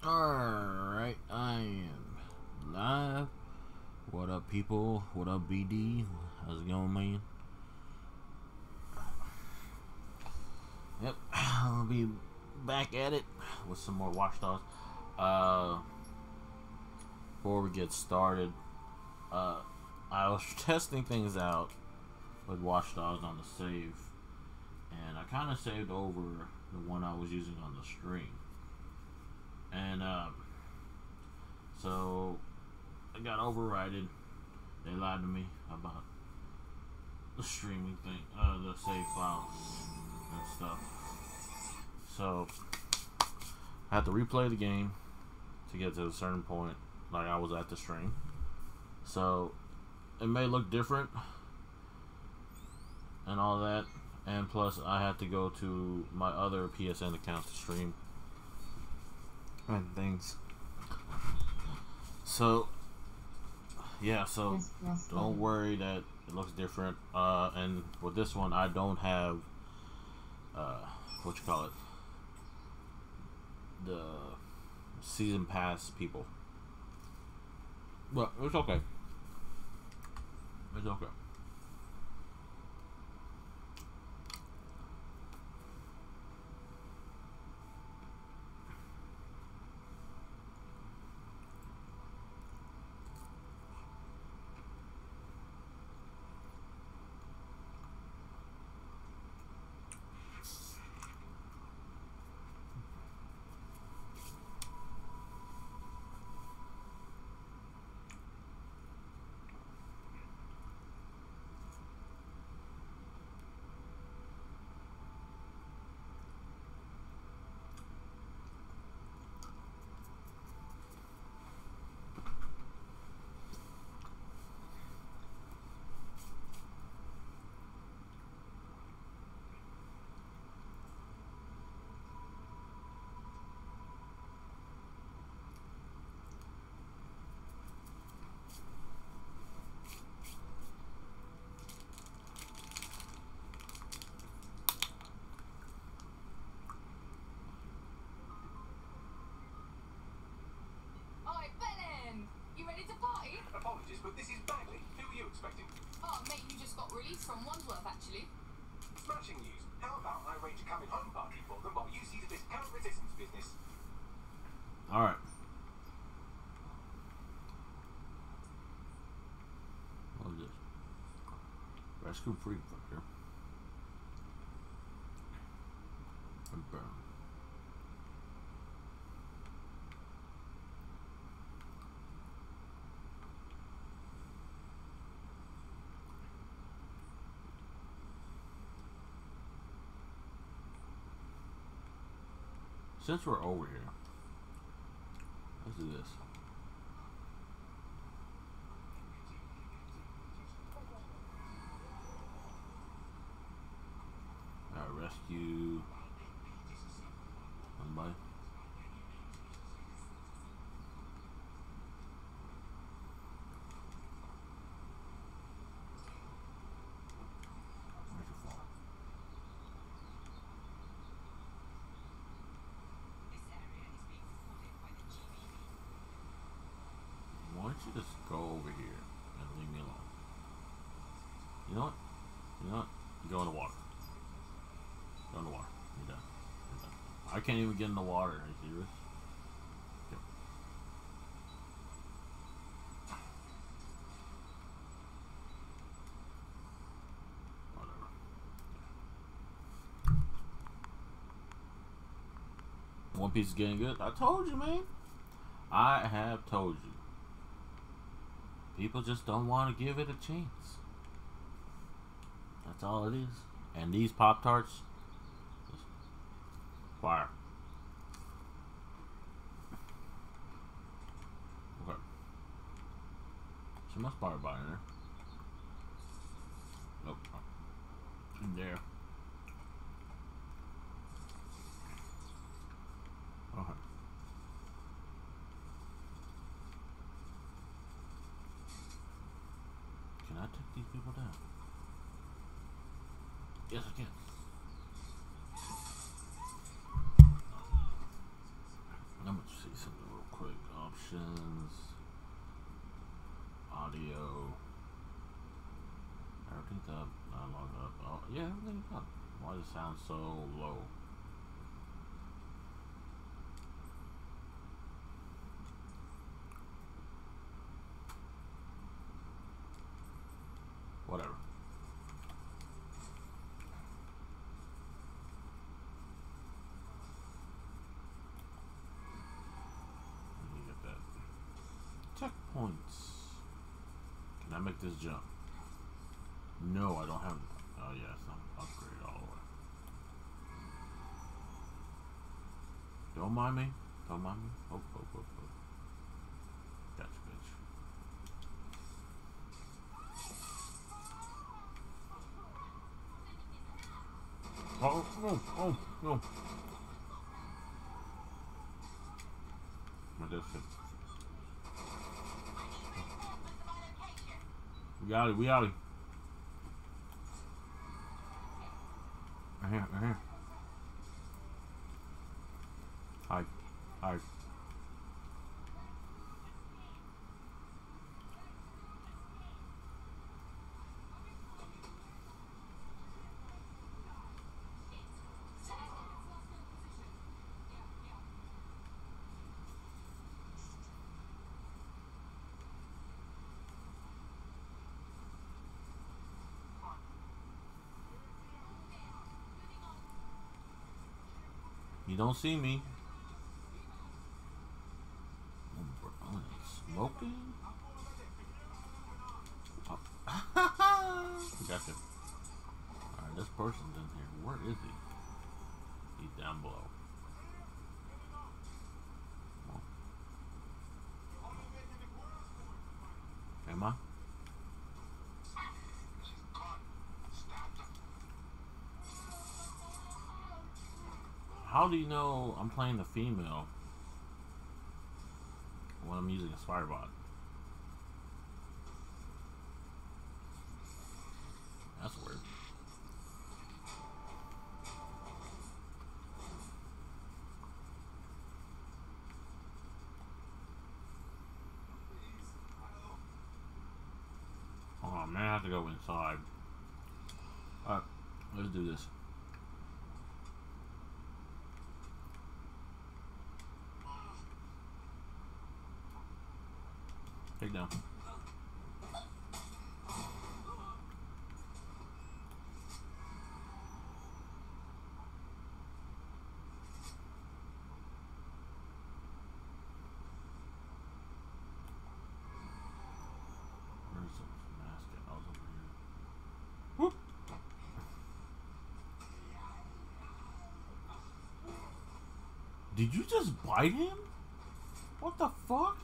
Alright, I am live. What up, people? What up, BD? How's it going, man? Yep, I'll be back at it with some more Watch Dogs. Before we get started, I was testing things out with Watch Dogs on the save, and I kind of saved over the one I was using on the stream. And so I got overridden. They lied to me about the streaming thing, the save files and stuff. So I had to replay the game to get to a certain point, like I was at the stream. So it may look different and all that, and plus I had to go to my other PSN account to stream and things. So yeah, so don't worry that it looks different. And with this one, I don't have what you call it, the season pass people. But it's okay. It's okay. Apologies, but this is Bagley. Who were you expecting? Oh, mate, you just got released from Wandsworth, actually. Smashing news. How about I arrange a coming home party for them while you see to this current resistance business? Alright. What is this? Rescue free fucker. And burn. Since we're over here, let's do this. Alright, rescue somebody. Where's your phone? Why don't you just go over here and leave me alone? You know what? You know what? Go in the water. Go in the water. You're done. You're done. I can't even get in the water. Are you serious? Okay. Whatever. One Piece is getting good. I told you, man. I have told you. People just don't want to give it a chance. That's all it is. And these Pop-Tarts, fire. Okay. She must buy a bite in there. Nope. In there. Okay. Can I take these people down? Yes, I can. I'm gonna see something. synced up. I logged up. Oh, yeah, everything's up. Why does it sound so low? Whatever. Let me get that. Checkpoints. Can I make this jump? No, I don't have. Oh yeah, it's not upgrade all the way. Don't mind me. Don't mind me. Oh. Gotcha, bitch. Oh. What is it? We got it. Right here. Hi. You don't see me. Oh, smoking? Oh. Gotcha. Alright, this person's in here. Where is he? He's down below. Am I? How do you know I'm playing the female when I'm using a Spirebot? That's weird. Oh man, I have to go inside. Alright, let's do this. Take down. Where's the mask at? I was over here. Whoop. Did you just bite him? What the fuck?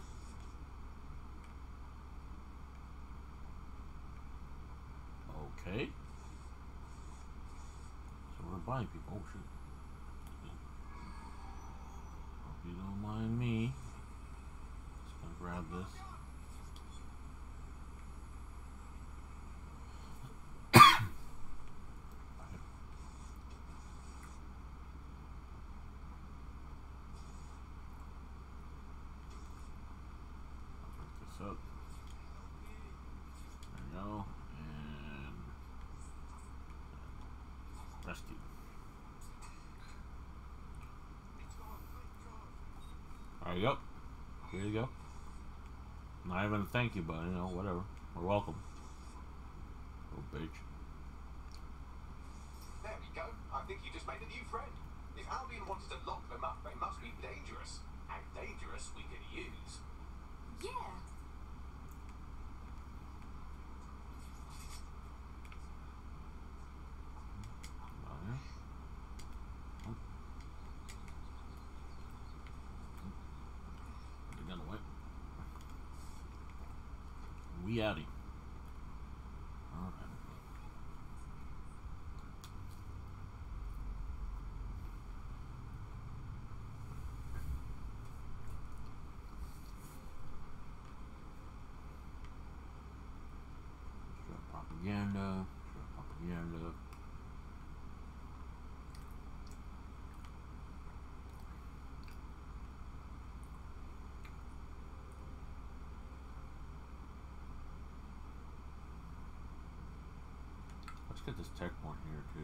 Okay. So we're biting people. Oh shit. Hope you don't mind me. Just gonna grab this. Up. There we go. And rescue. Alright, yep. Here you go. Not even a thank you, but you know, whatever. We're welcome. Little bitch. There we go. I think you just made a new friend. If Albion wanted to lock them up, they must be dangerous. And dangerous we can use. Yeah. We outie. Okay. Propaganda. at this tech point here too.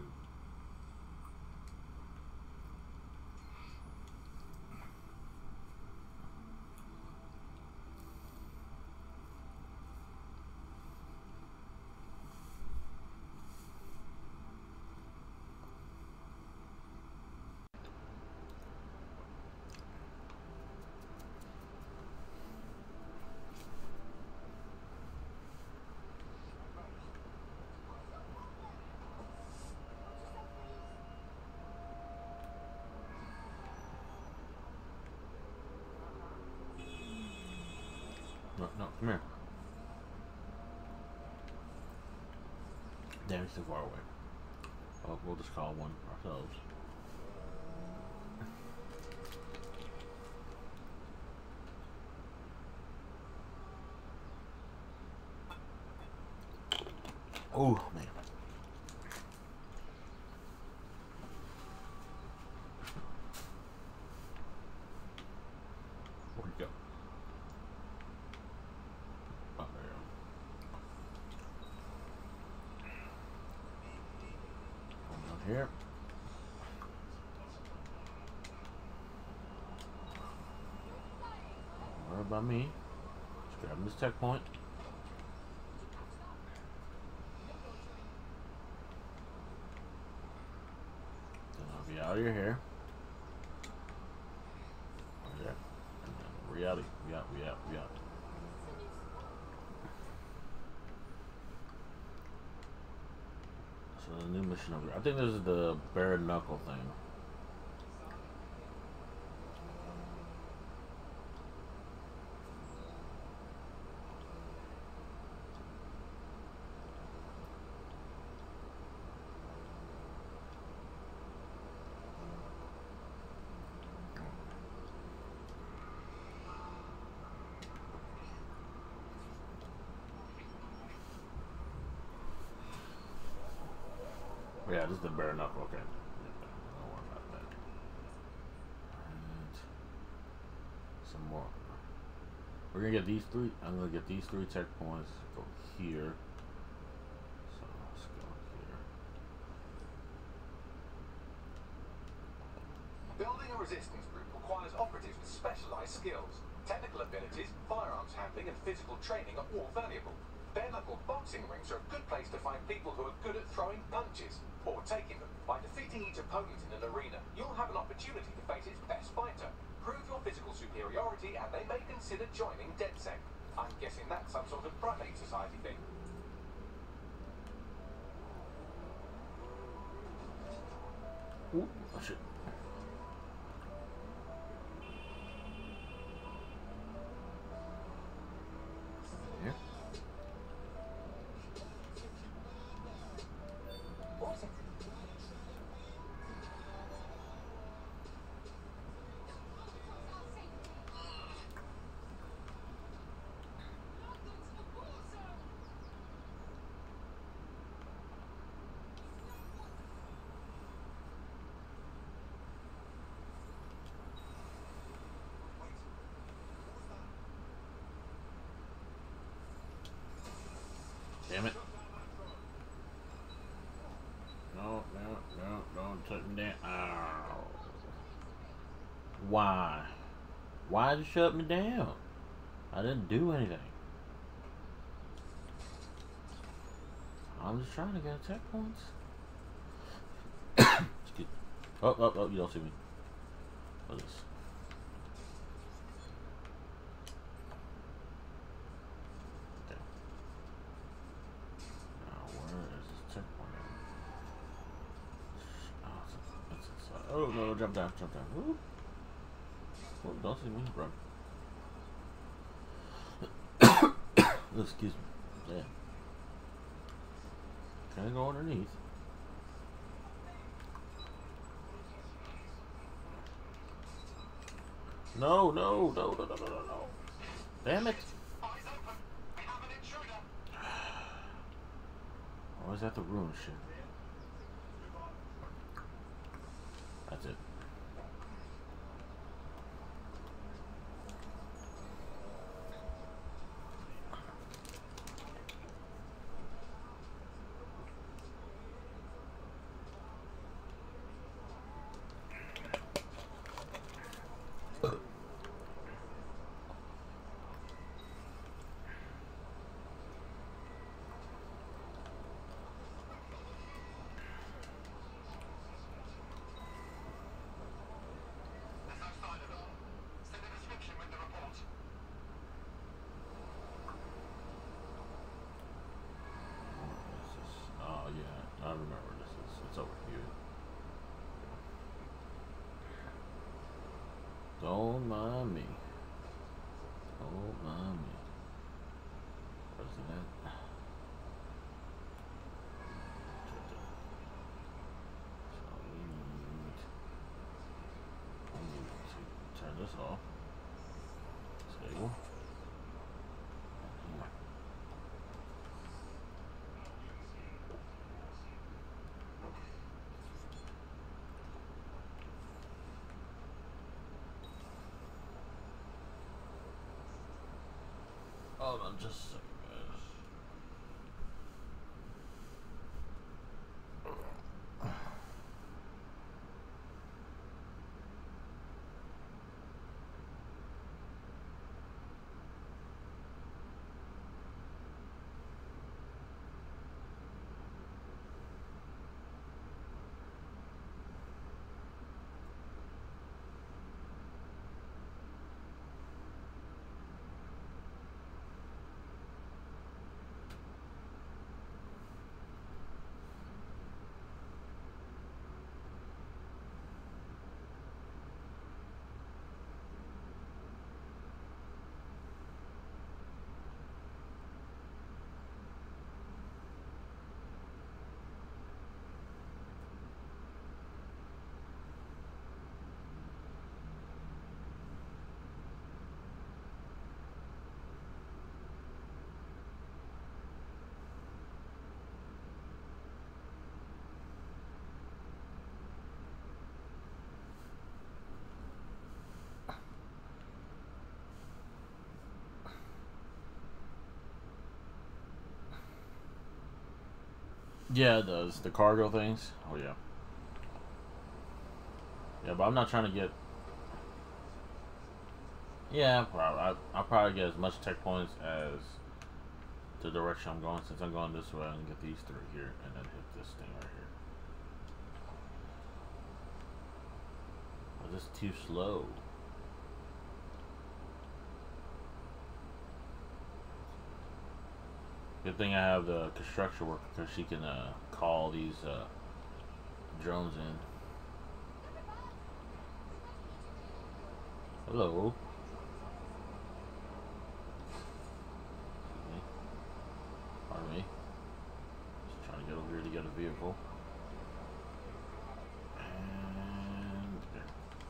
No, no, come here. Damn, he's too far away. Oh, we'll just call one ourselves. Oh, man. Where'd he go? Oh, there you go. Come down here. Don't worry about me. Just grabbing this tech point. Be out of your hair. Oh, yeah. And then reality. We out. So the new mission over here. I think this is the bare knuckle thing. Yeah, this is the bare knuckle. Okay. Don't worry about that. And some more. We're gonna get these three. I'm gonna get these three checkpoints. Go here. So let's go here. Building a resistance group requires operatives with specialized skills. Technical abilities, firearms handling, and physical training are all valuable. Bare-knuckle boxing rings are a good place to find people who are good at throwing punches or taking them. By defeating each opponent in an arena, you'll have an opportunity to face its best fighter. Prove your physical superiority and they may consider joining DedSec. I'm guessing that's some sort of primate society thing. Ooh, oh shit. Here. Damn it. No, don't touch me down. Ow. Why? Why did you shut me down? I didn't do anything. I'm just trying to get attack points. Excuse me. Oh, you don't see me. What is this? Oh no, jump down. Woo. Oh, don't see me, run. Oh, excuse me. Yeah. Can I go underneath? No. Damn it. Or is that the ruin shit? That's it. Don't mind me. Don't mind me. President. So we need to turn this off. Stable. Hold on just a second, guys. Yeah, it does. The cargo things. Oh, yeah. Yeah, but I'm not trying to get... Yeah, probably. I'll probably get as much tech points as the direction I'm going. Since I'm going this way, I'm going to get these 3 here and then hit this thing right here. Oh, this is too slow. Good thing I have the construction worker because she can call these drones in. Hello. Pardon me. Just trying to get over here to get a vehicle. And there.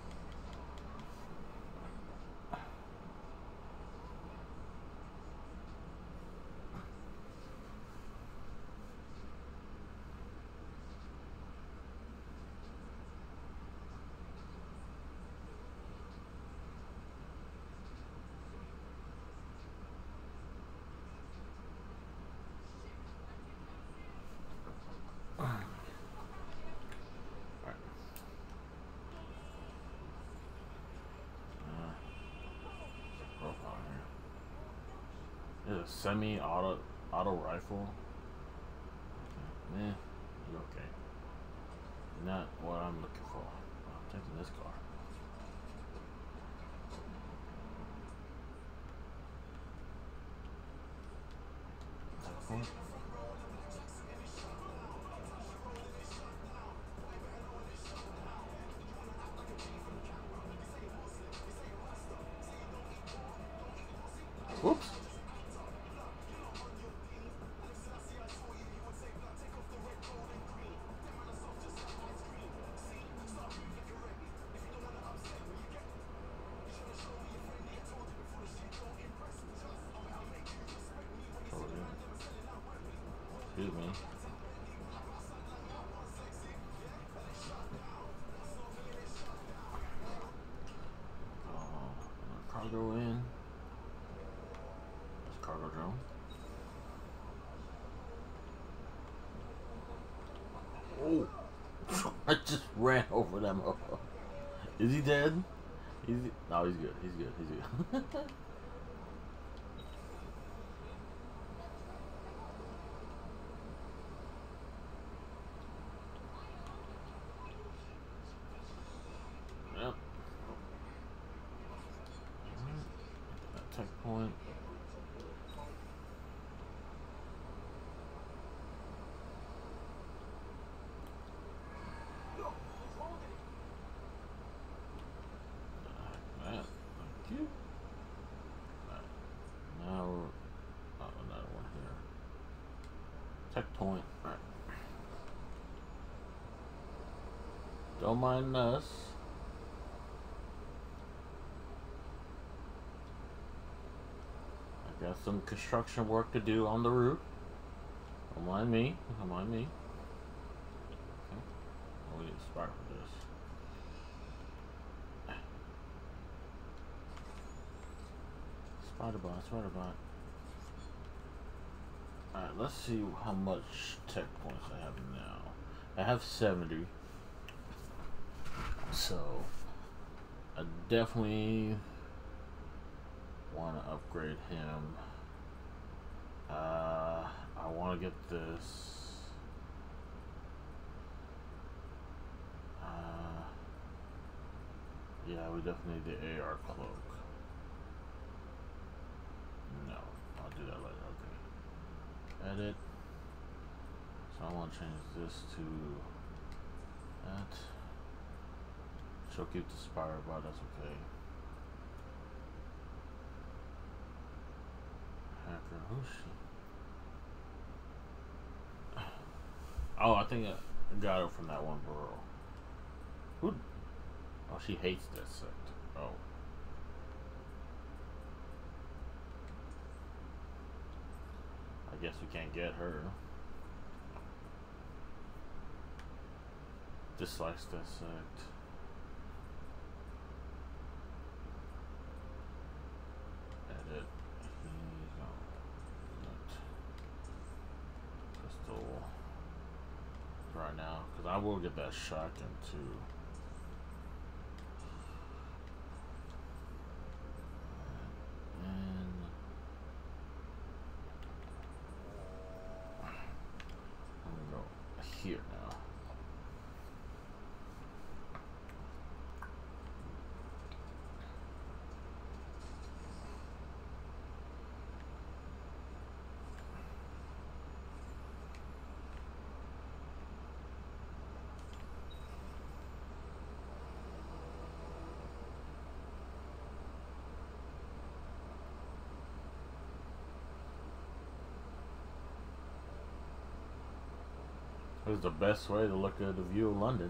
Semi-auto rifle. Okay. You're okay. Not what I'm looking for. I'm taking this car. Whoops. Excuse me. Cargo in. There's cargo drone. Oh! I just ran over them. Is he dead? No, he's good. He's good. He's good. Yep. That checkpoint. Tech point. Alright. Don't mind us. I got some construction work to do on the roof. Don't mind me. Don't mind me. Okay. Oh, we need a spark for this. Spider bot, spider bot. Alright, let's see how much tech points I have now. I have 70. So, I definitely want to upgrade him. I want to get this. Yeah, we definitely need the AR cloak. No, I'll do that later. Okay. Edit. So I want to change this to that. She'll keep the spider bar, that's okay. Hacker, who's she? Oh, I think I got her from that one girl. Who? Oh, she hates that sect. Oh. I guess we can't get her. Dislikes that sect. Edit. He's on that pistol right now, because I will get that shotgun too. Here now. This is the best way to look at the view of London.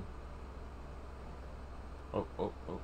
Oh, oh, oh.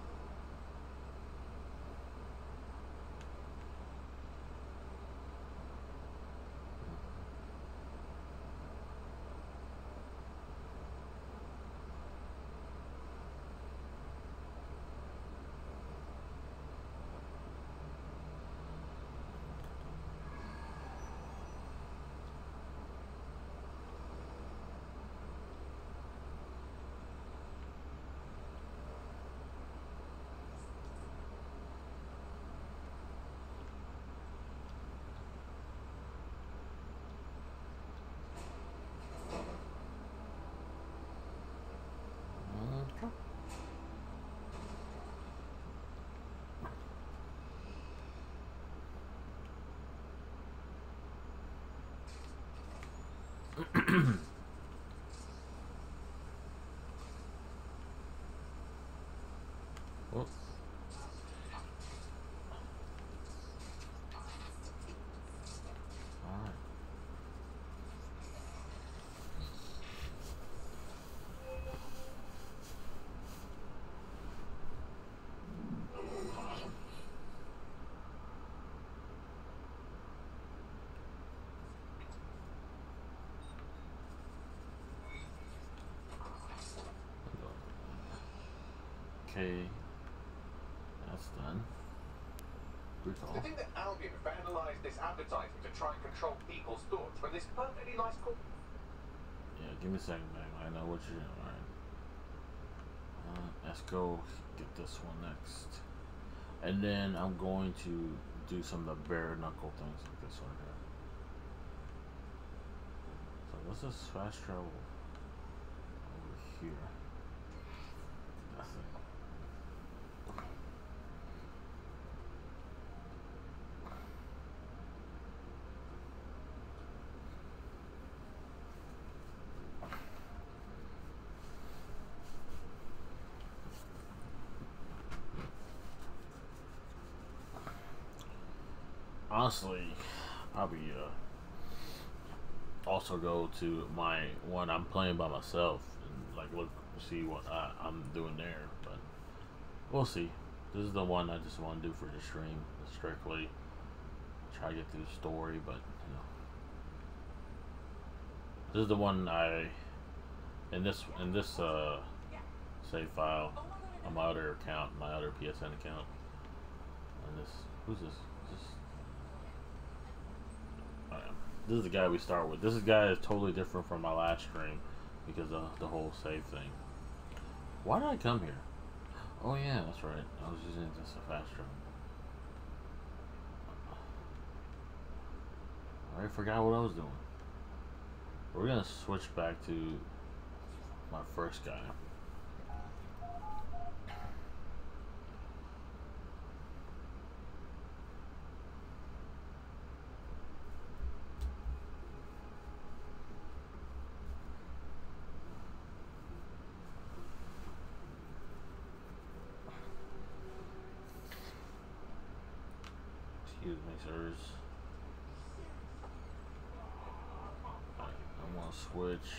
Oh. Alright. Okay, that's done. Good To call. think that Albion vandalized this advertising to try and control people's thoughts when this perfectly nice call. Yeah, give me a second, man. I know what you're doing. Alright. Let's go get this one next. And then I'm going to do some of the bare knuckle things like this one here. So let's just fast travel over here. That's it. Honestly, probably also go to my one I'm playing by myself and like look see what I'm doing there. But we'll see. This is the one I just want to do for the stream, strictly try to get through the story. But you know, this is the one I in this save file on my other account, my other PSN account. And this, who's this? This is the guy we start with. This guy is totally different from my last stream because of the whole save thing. Why did I come here? Oh yeah, that's right. I was using this a fast travel. I already forgot what I was doing. We're gonna switch back to my first guy. Excuse me, sirs. Alright, I want to switch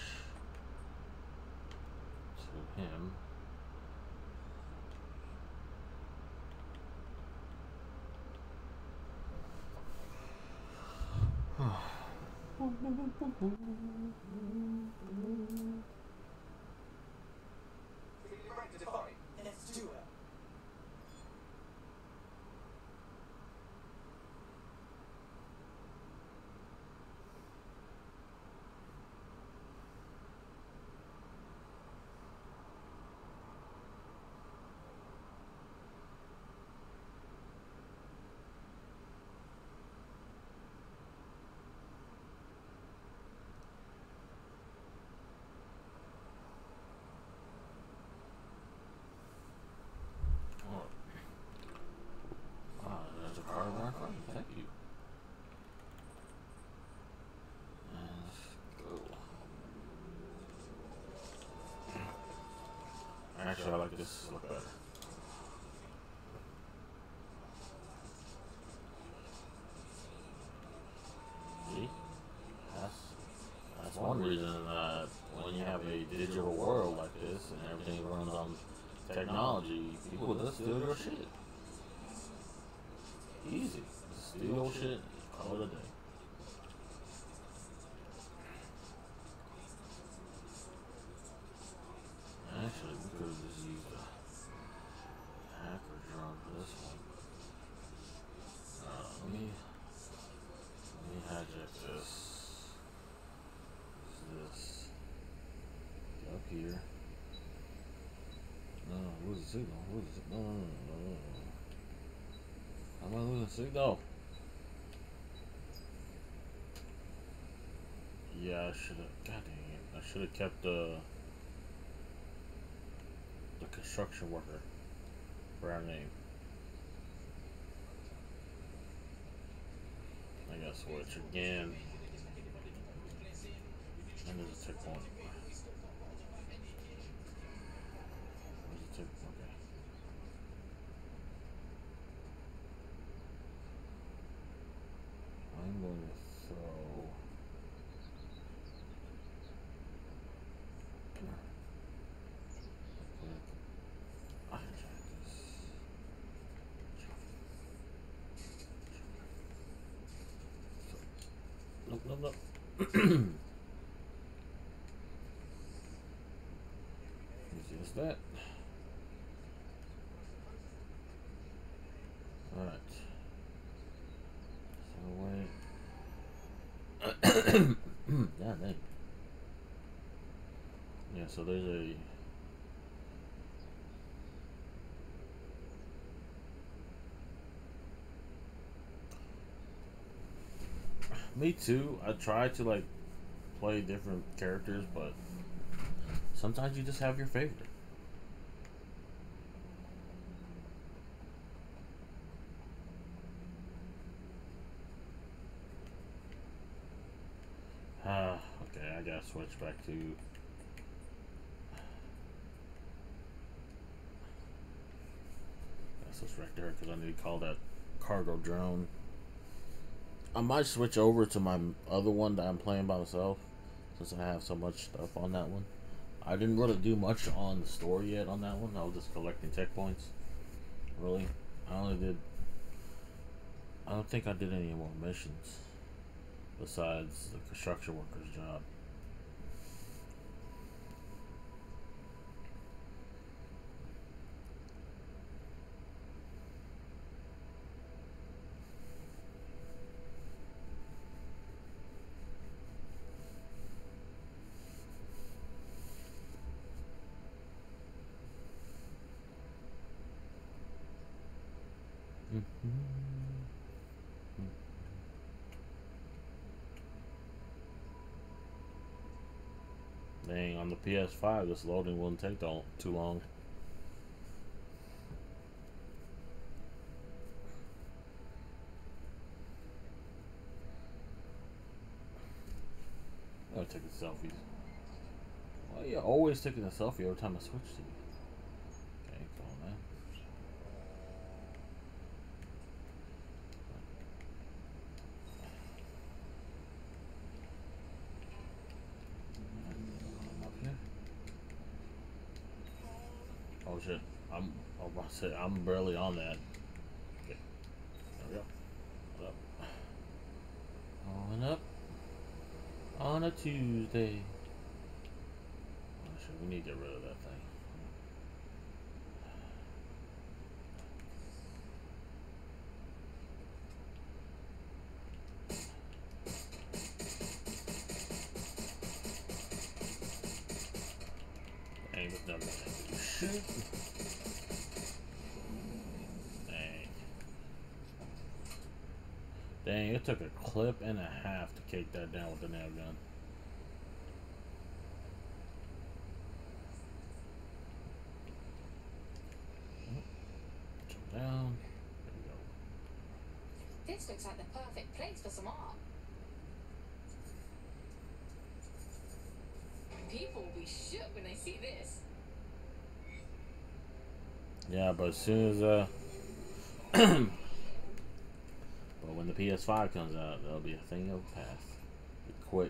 to him. Ready to fight? Let's do it. There's a car right in front of me. Thank you. Let's go. Actually, I like this look better. See? That's one reason when you have a digital world like this and everything runs on technology, people just steal your shit. Easy. Steal shit, call it a day. Actually, we could have just used a hacker drone for this one. Let me hijack this. This. Get up here. No, lose the signal. Lose the signal. No. How am I losing signal? Yeah, I should have. God dang it! I should have kept the construction worker for our name. I gotta switch again. And there's a checkpoint. There's a checkpoint. Okay. I'm going to throw. Nope. Easy as that. Alright. So wait. God dang. Yeah, so there's a me too. I try to like play different characters, but sometimes you just have your favorite. Okay, I gotta switch back to that's what's right there because I need to call that cargo drone. I might switch over to my other one that I'm playing by myself, since I have so much stuff on that one. I didn't really do much on the story yet on that one. I was just collecting tech points. Really, I only did. I don't think I did any more missions besides the construction worker's job. Dang, on the PS5, this loading wouldn't take too long. I'm taking selfies. Why are you always taking a selfie every time I switch to you? Okay, come on, man. Oh shit, I'm about to say I'm barely on that. Okay, there we go. Hold up. On up. On a Tuesday. Oh shit, we need to get rid of that thing. Dang, but never mind. Shoot. Dang, it took a clip and a half to kick that down with the nail gun. Jump down. There we go. This looks like the perfect place for some art. People will be shook when they see this. Yeah, but as soon as but when the PS5 comes out, that'll be a thing of the past. Be quick.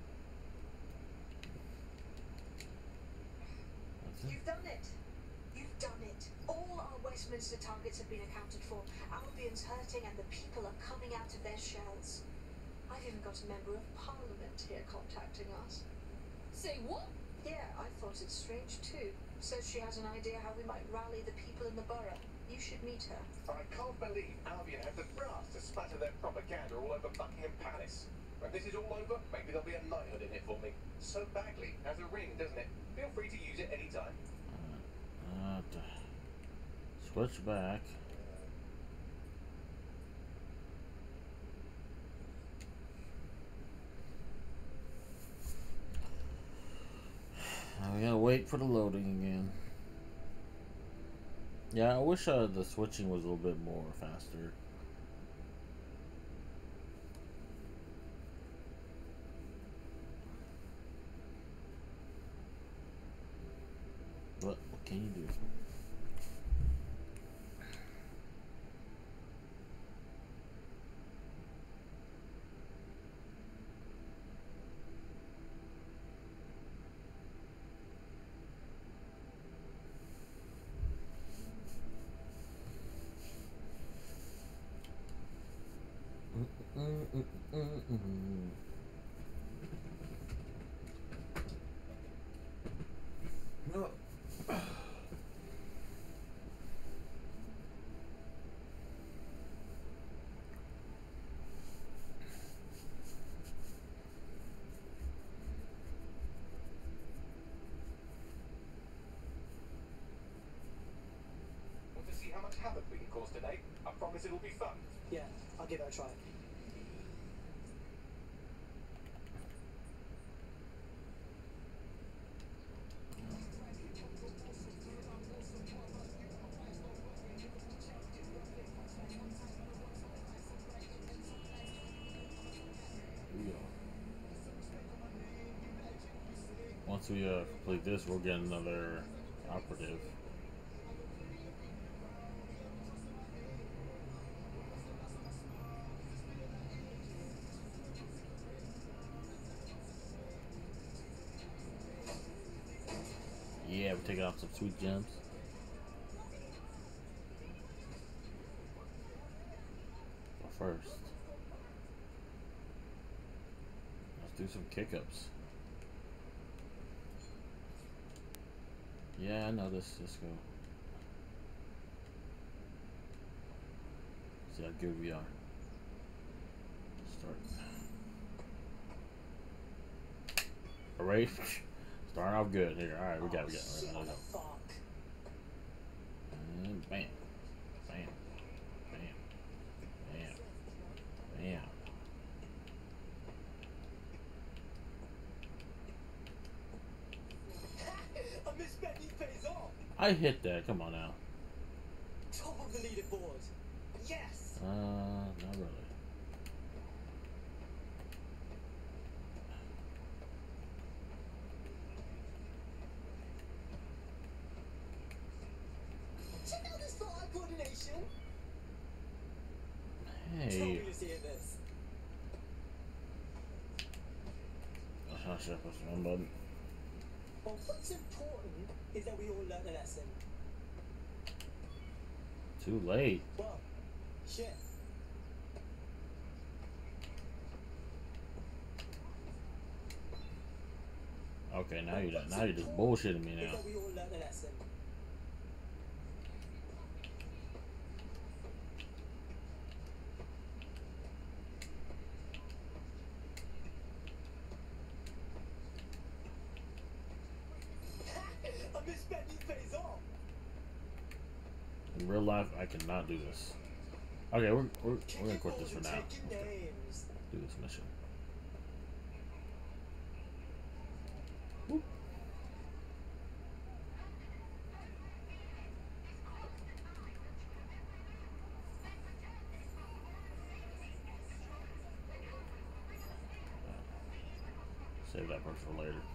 You've done it. You've done it. All our Westminster targets have been accounted for. Albion's hurting and the people are coming out of their shells. I've even got a member of Parliament here contacting us. Say what? Yeah, I thought it strange too. Says she has an idea how we might rally the people in the borough. You should meet her. I can't believe Albion had the brass to splatter their propaganda all over Buckingham Palace. When this is all over, maybe there'll be a knighthood in it for me. So Bagley has a ring, doesn't it? Feel free to use it anytime. Switch back. Now we gotta wait for the loading again. Yeah, I wish the switching was a little bit more faster. What can you do? No. Want to see how much havoc we can cause today? I promise it'll be fun. Yeah, I'll give it a try. Once we complete this, we'll get another operative. take out some sweet gems. But first, let's do some kick-ups. Yeah, I know this. Let's go. See how good we are. Start. Alright. Starting off good here. Alright, we got it. Let's go. And bam. Bam. Bam. Bam. Bam. I hit that. Come on now. Top of the leaderboard. Yes. Not really. Check out this eye coordination. Hey. Tell me to see this. I'm not sure if that's one button. Well, what's important is that we all learn a lesson. Too late. Well, shit. Okay, now you're just bullshitting me Is now. that we all learn a lesson. I misspent you face off. In real life, I cannot do this. Okay, we're gonna quit this for now. Taking names. Do this mission. Save that part for later.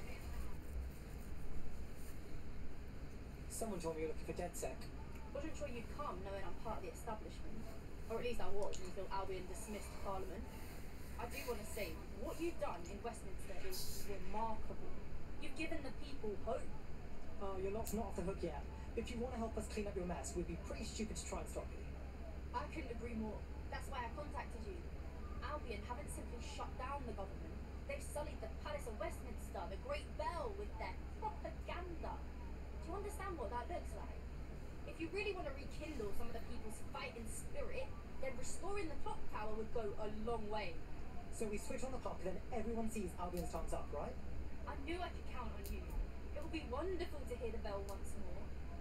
Someone told me you're looking for DedSec. Wasn't sure you'd come knowing I'm part of the establishment. Or at least I was until Albion dismissed Parliament. I do want to say, what you've done in Westminster is remarkable. You've given the people hope. Oh, your lot's not off the hook yet. If you want to help us clean up your mess, we'd be pretty stupid to try and stop you. I couldn't agree more. That's why I contacted you. Albion haven't simply shut down the government. They've sullied the Palace of Westminster, the Great Bell, with their propaganda. Do you understand what that looks like? If you really want to rekindle some of the people's fighting spirit, then restoring the clock tower would go a long way. So we switch on the clock, then everyone sees Albion's time's up, right? I knew I could count on you. It would be wonderful to hear the bell once more.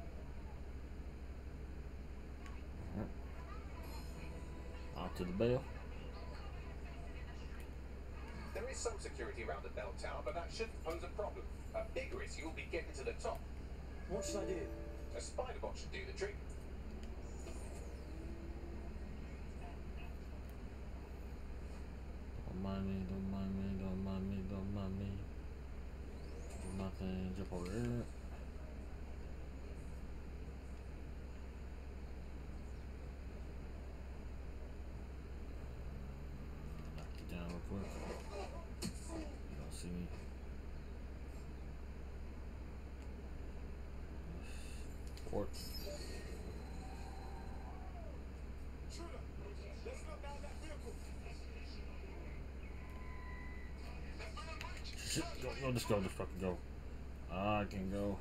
Off to the bell. There is some security around the bell tower, but that shouldn't pose a problem. A bigger issue will be getting to the top. What should I do? A spider bot should do the trick. Don't mind me, don't mind me, don't mind me, don't mind me. Do nothing, jump over there. Knock you down real quick. You don't see me. Fort. Shit, go, just go, just fucking go. I can go.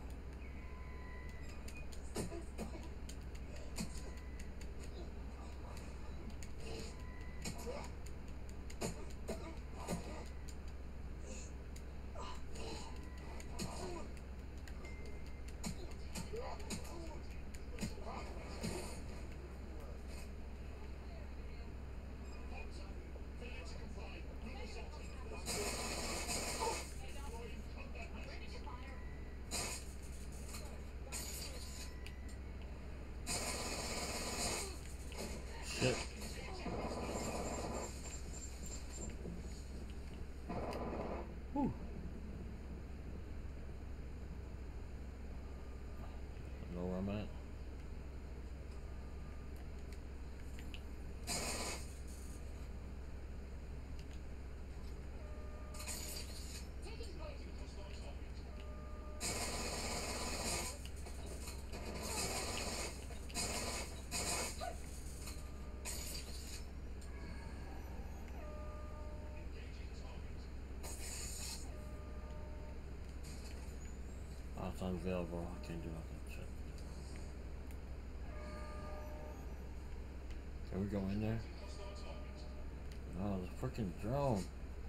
it's unavailable. I can't do nothing. Shit. Can we go in there? Oh, the freaking drone.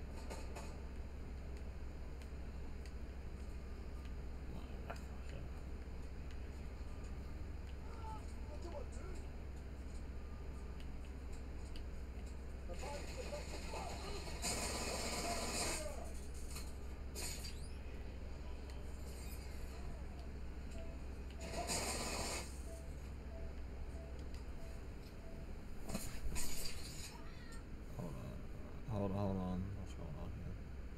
Hold on. What's going on here?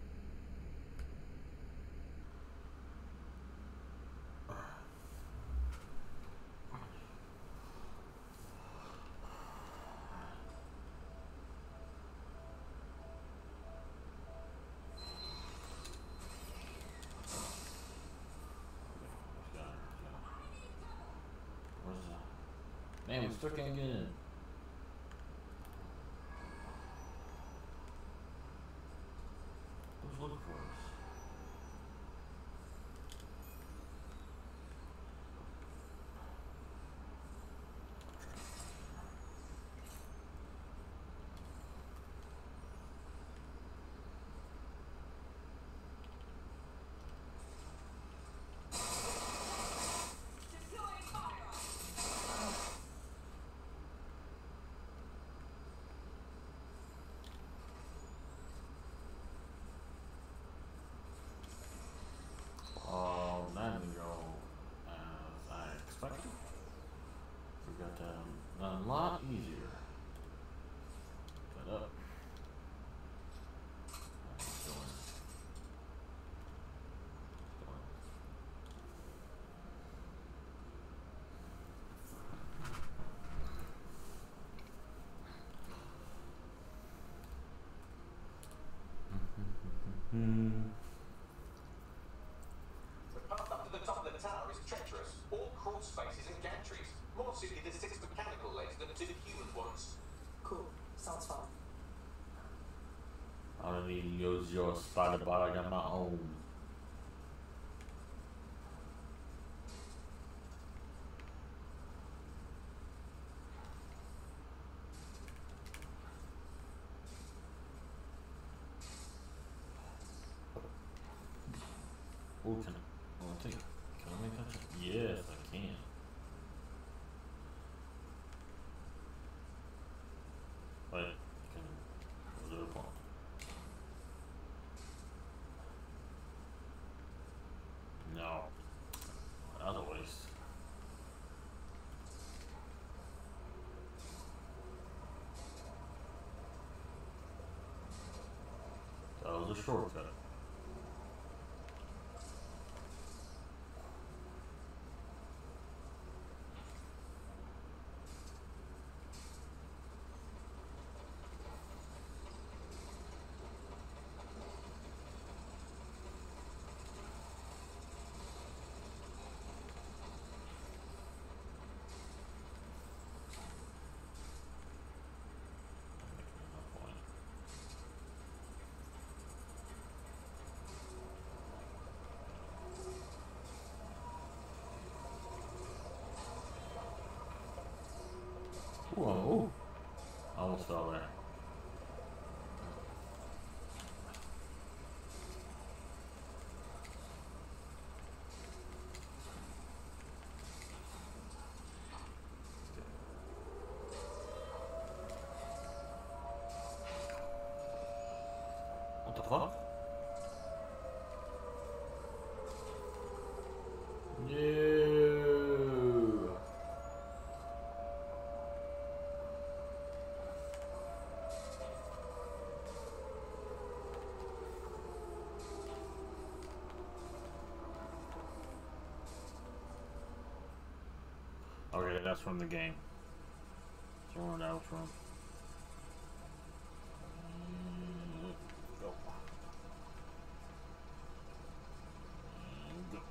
Where's that? Man, we still can't get in. Who's looking for us? That didn't go as I expected. We got that done a lot easier. Put up. Let's go in. The path up to the top of the tower is treacherous. All crawl spaces and gantries. More suited to 6 mechanical legs than to the human ones. Cool. Sounds fun. I don't need to use your spider bot, I got my own. Ooh, can I make that? Yes, I can. Wait, was it a point? No. That was a waste. That was a shortcut. Whoa. I almost fell there. What the fuck? Yeah. Okay, that's from the game. That's where that was from. Go. And go.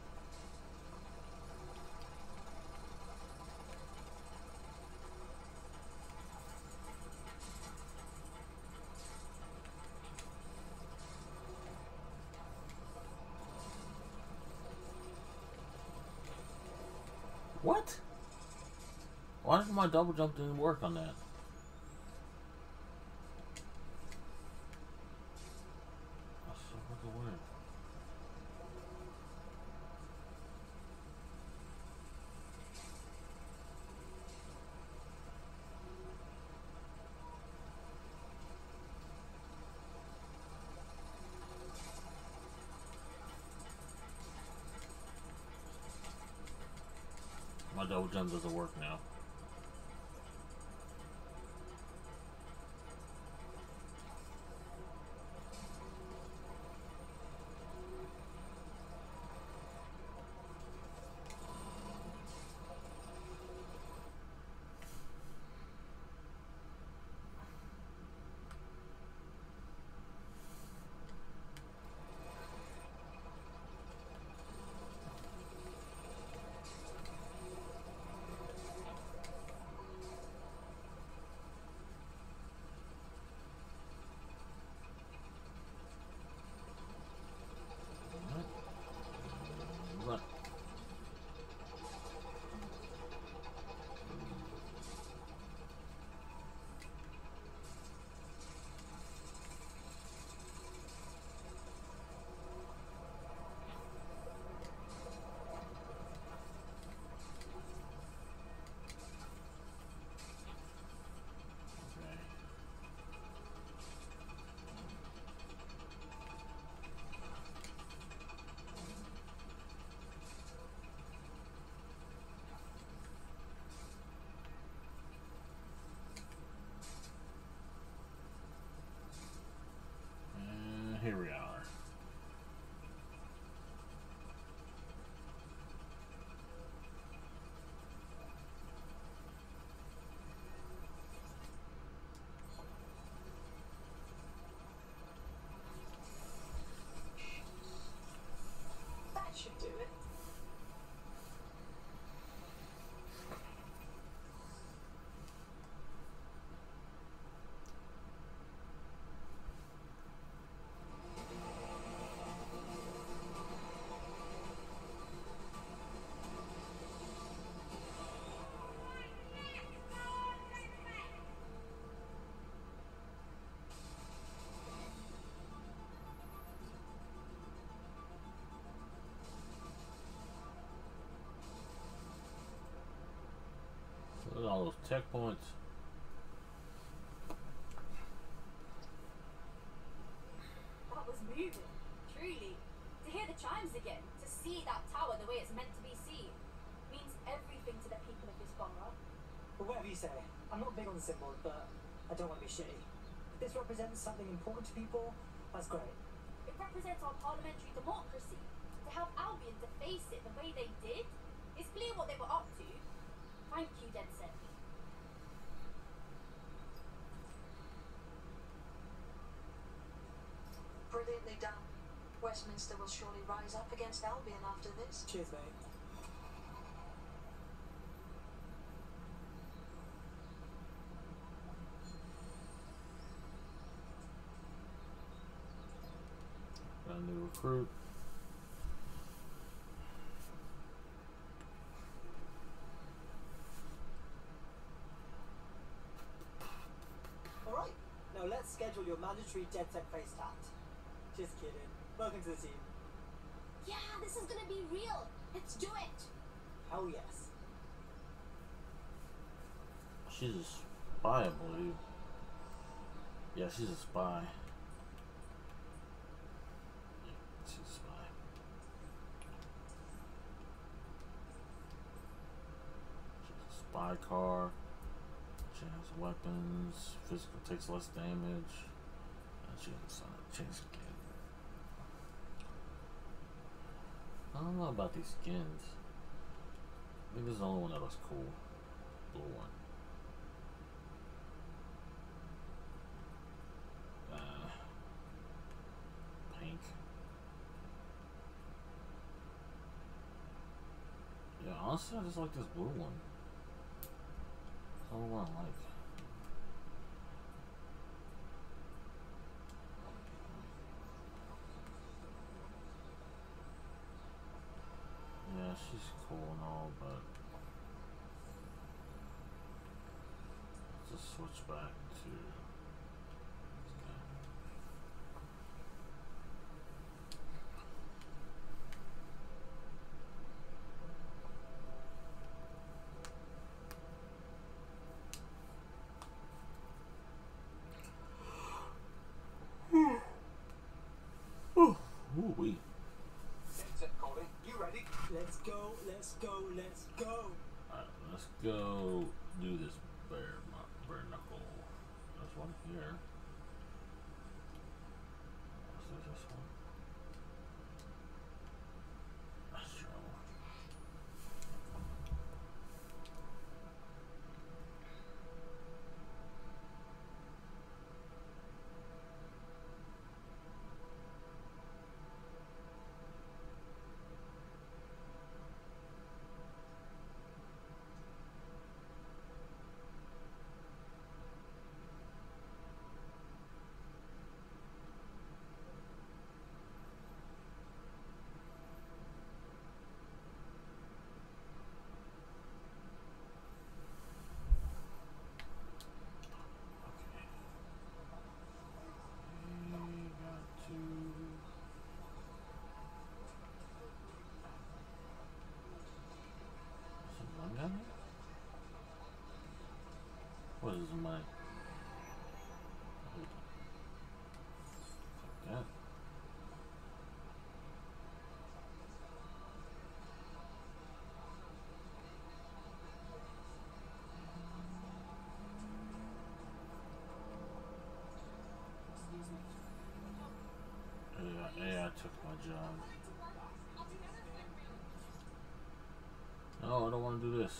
What? Why did my double jump didn't work on that? That's so fucking weird. My double jump doesn't work now. What? Here we are. That should do it. Look at all those checkpoints. That was moving, truly. To hear the chimes again, to see that tower the way it's meant to be seen, means everything to the people of this borough. But whatever you say, I'm not big on symbols, but I don't want to be shitty. If this represents something important to people, that's great. It represents our parliamentary democracy. To have Albion to face it the way they did, it's clear what they were up to. Thank you, Denson. Brilliantly done. Westminster will surely rise up against Albion after this. Cheers, mate. Got a new recruit. Alright, now let's schedule your mandatory DedSec face tat. Just kidding. Welcome to the team. Yeah, this is gonna be real. Let's do it. Hell yes. She's a spy, I believe. Yeah, she's a spy. Yeah, she's a spy. She's a spy car. She has weapons. Physical takes less damage. And she has a change skin. I don't know about these skins. I think this is the only one that looks cool. Blue one. Pink. Yeah, honestly, I just like this blue one. That's the only one I like. Yeah, she's cool and all, but Let's switch back to this guy. Ooh, wee. Headset calling. You ready? Let's go, let's go, let's go. Alright, let's go do this bare knuckle. There's one here. Let's do this one. Astro. What is my like that? AI took my job. No, I don't want to do this.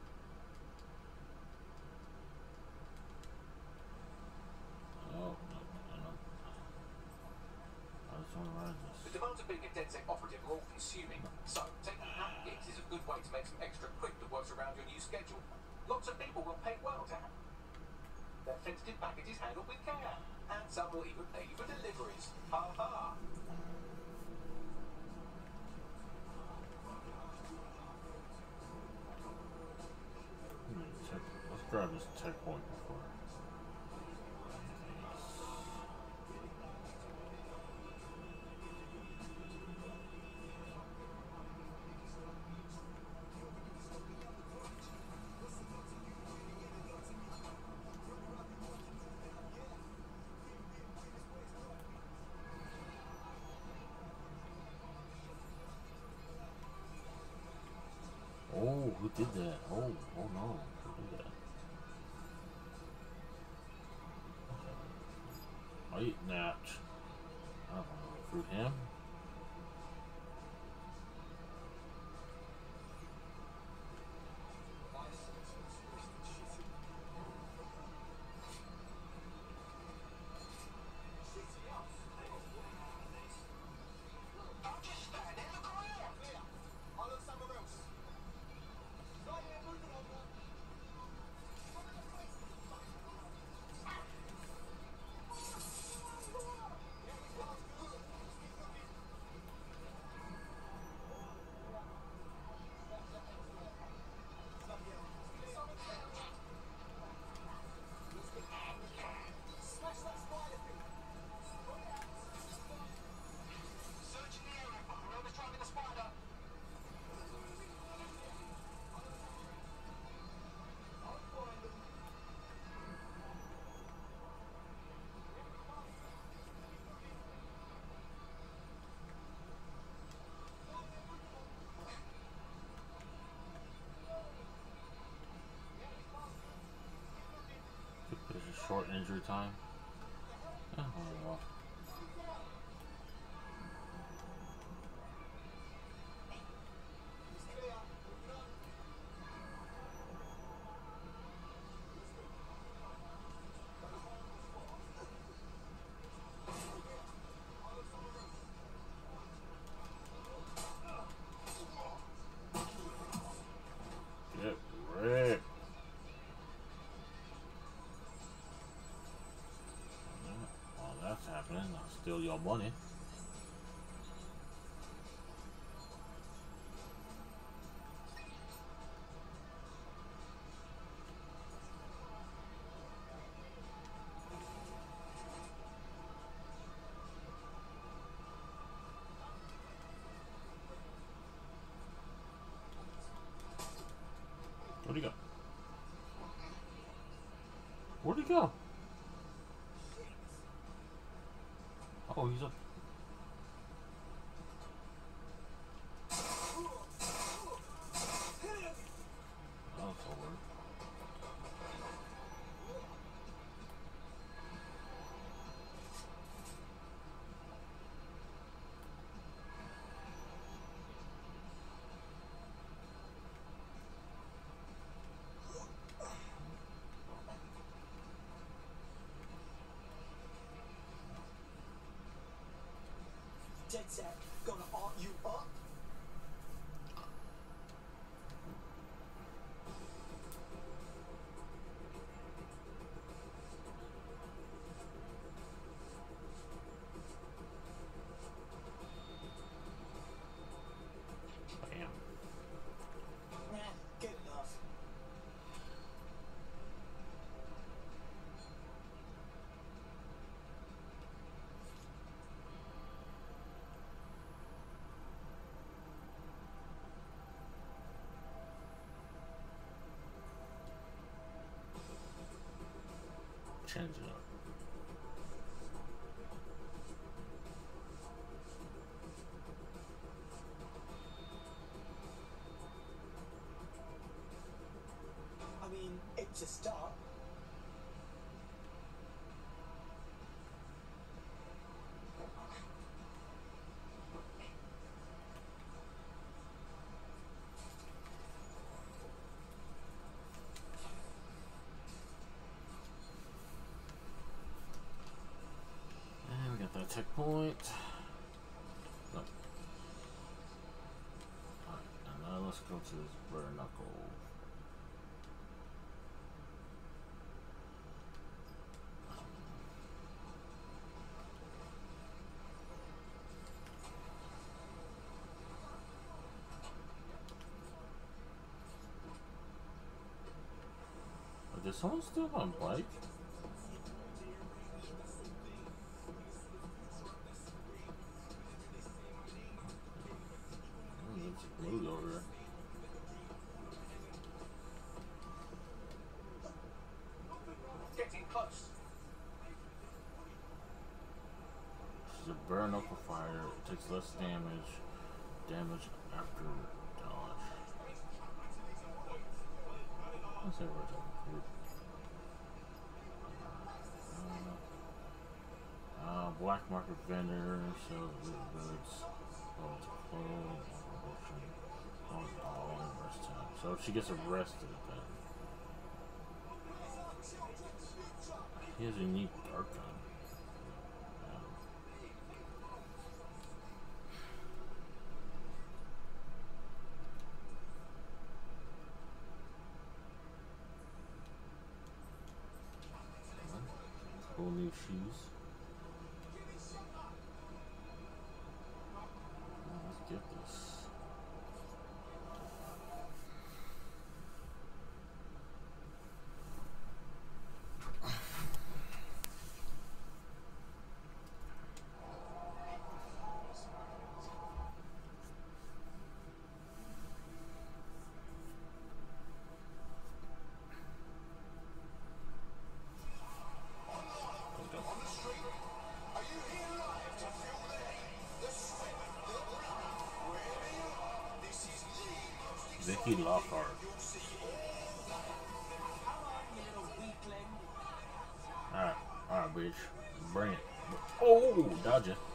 The demands of being a DedSec operative are all consuming, so taking app gigs is a good way to make some extra quick that works around your new schedule. Lots of people will pay well to have their sensitive packages handled with care, and some will even pay you for deliveries. Ha ha! Let's grab this checkpoint before. Oh, who did that? Oh no, who did that? I eat napped. I don't know, through him? There's a short injury time. Oh, well. Get wrecked. While that's happening, I'll steal your money. Where'd he go? Where'd he go? Oh, he's up. Oh, forward. Dead set. Gonna art you up. Bam. Nah, good enough. Change it up. I mean, it's a start. And we got that checkpoint. No. Alright, and now let's go to this bare knuckle. Did someone steal my bike? It's moved over there. Getting close. She's a bare knuckle fighter. It takes less damage after dodge. Let's say we're talking group. Black market vendor, sells goods, clothes, all arrest time. So if she gets arrested, then he has a unique dark gun. Cool new shoes. Let's get this. Vicky Lockhart. Alright, bitch. Bring it. Oh, dodge it.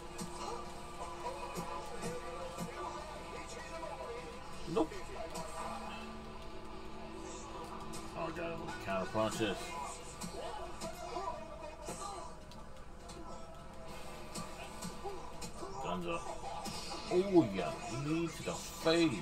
Nope. Oh, I got him with counter punches. Guns up. Oh, yeah. Knee to the face.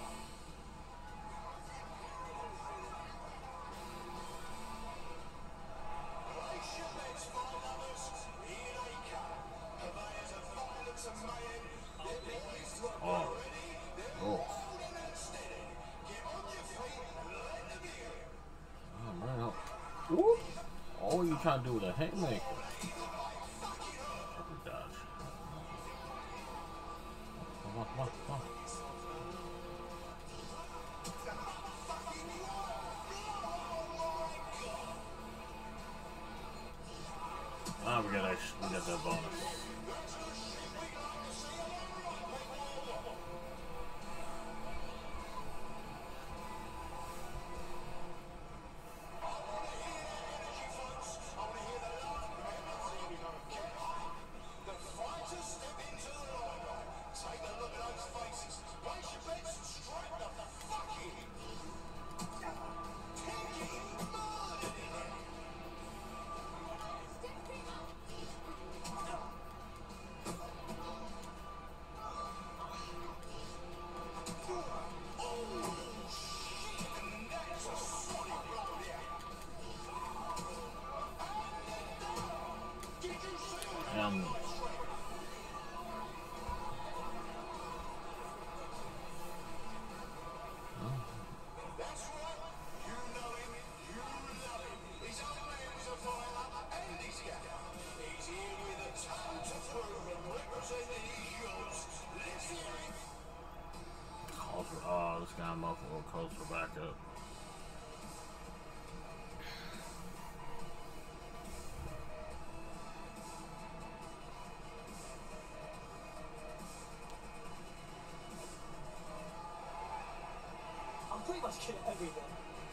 What are you trying to do with a haymaker? Dodge. Come on. Sky muffle close for backup. I'm pretty much good at everything.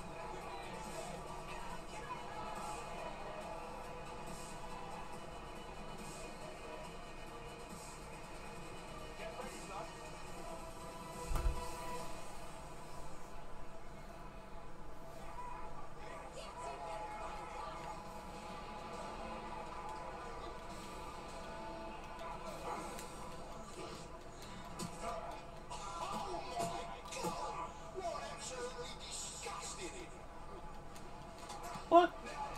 What?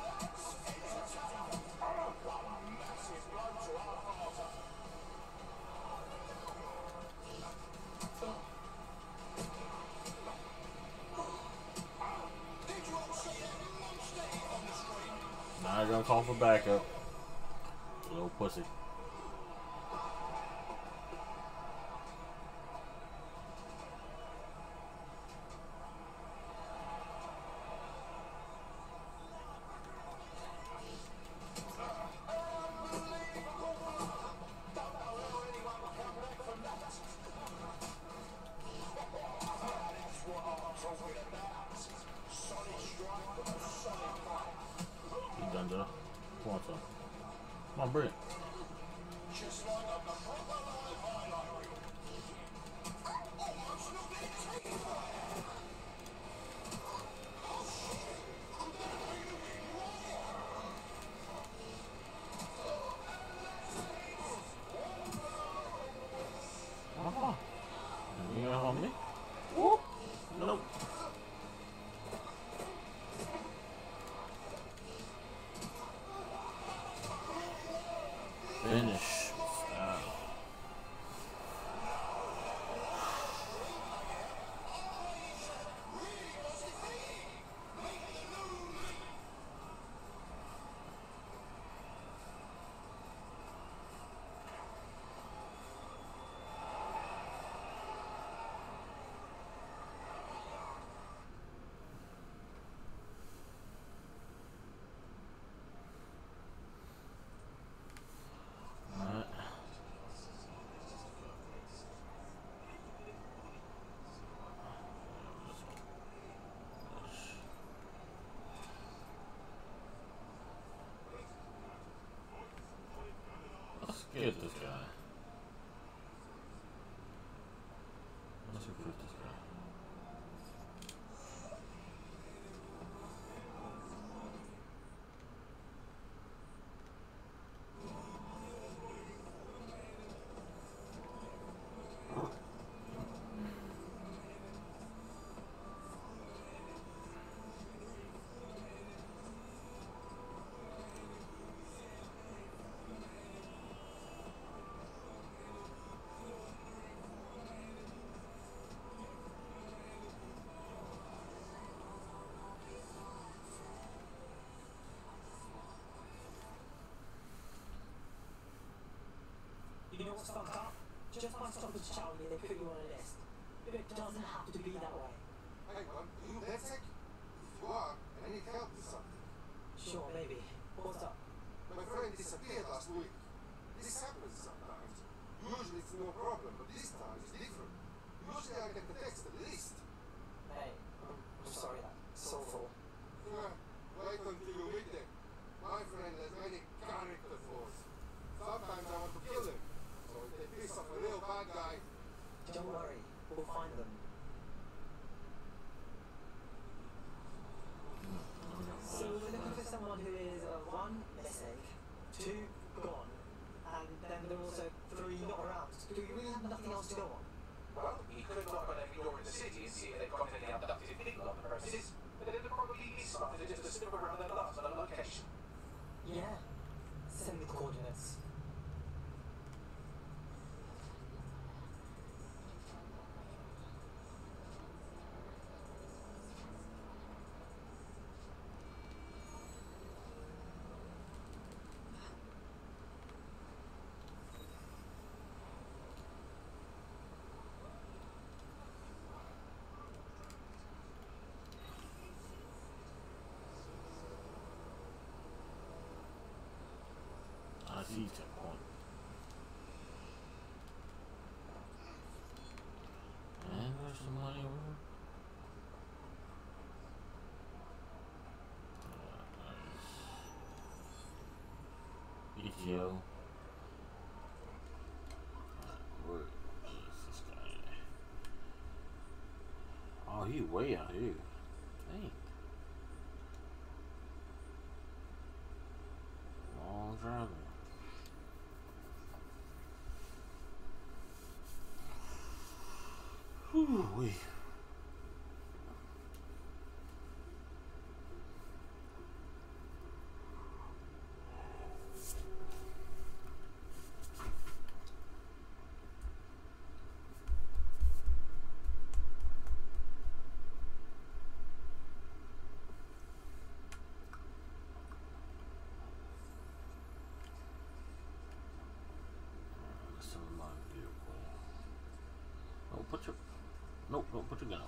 Now you're gonna call for backup. Little pussy. You done, Joe? Come on, son. Come on, bring it. You gonna help me? Whoop. Nope. Finish. Let's get this guy. Let's recruit this guy. You know what's fucked up? Just by stopping shouting, they put you on a list. But it doesn't have to be that way. Hang on, are you Hetzek? If you are, I need help with something. Sure, maybe. What's up? My friend disappeared last week. This happens sometimes. Usually it's no problem, but this time it's different. Usually I get the text at least. Hey, I'm sorry that's awful. Wait until you meet them. My friend has many character flaws. Sometimes I want to kill him. So if they piss off a real bad guy, Don't worry, we'll find them. So we're looking for someone who is one, missing, two, gone, and then there are also three not around. Do we really have nothing else to go on? Well, you could knock on every door in the city and see if they've got any abducted people on the premises, but it'd probably be smarter just to snoop around their last on a location. Yeah. Send me the coordinates. he way out here. Dang. Long driving. Whew, wee. Put your nope, don't put your gun on.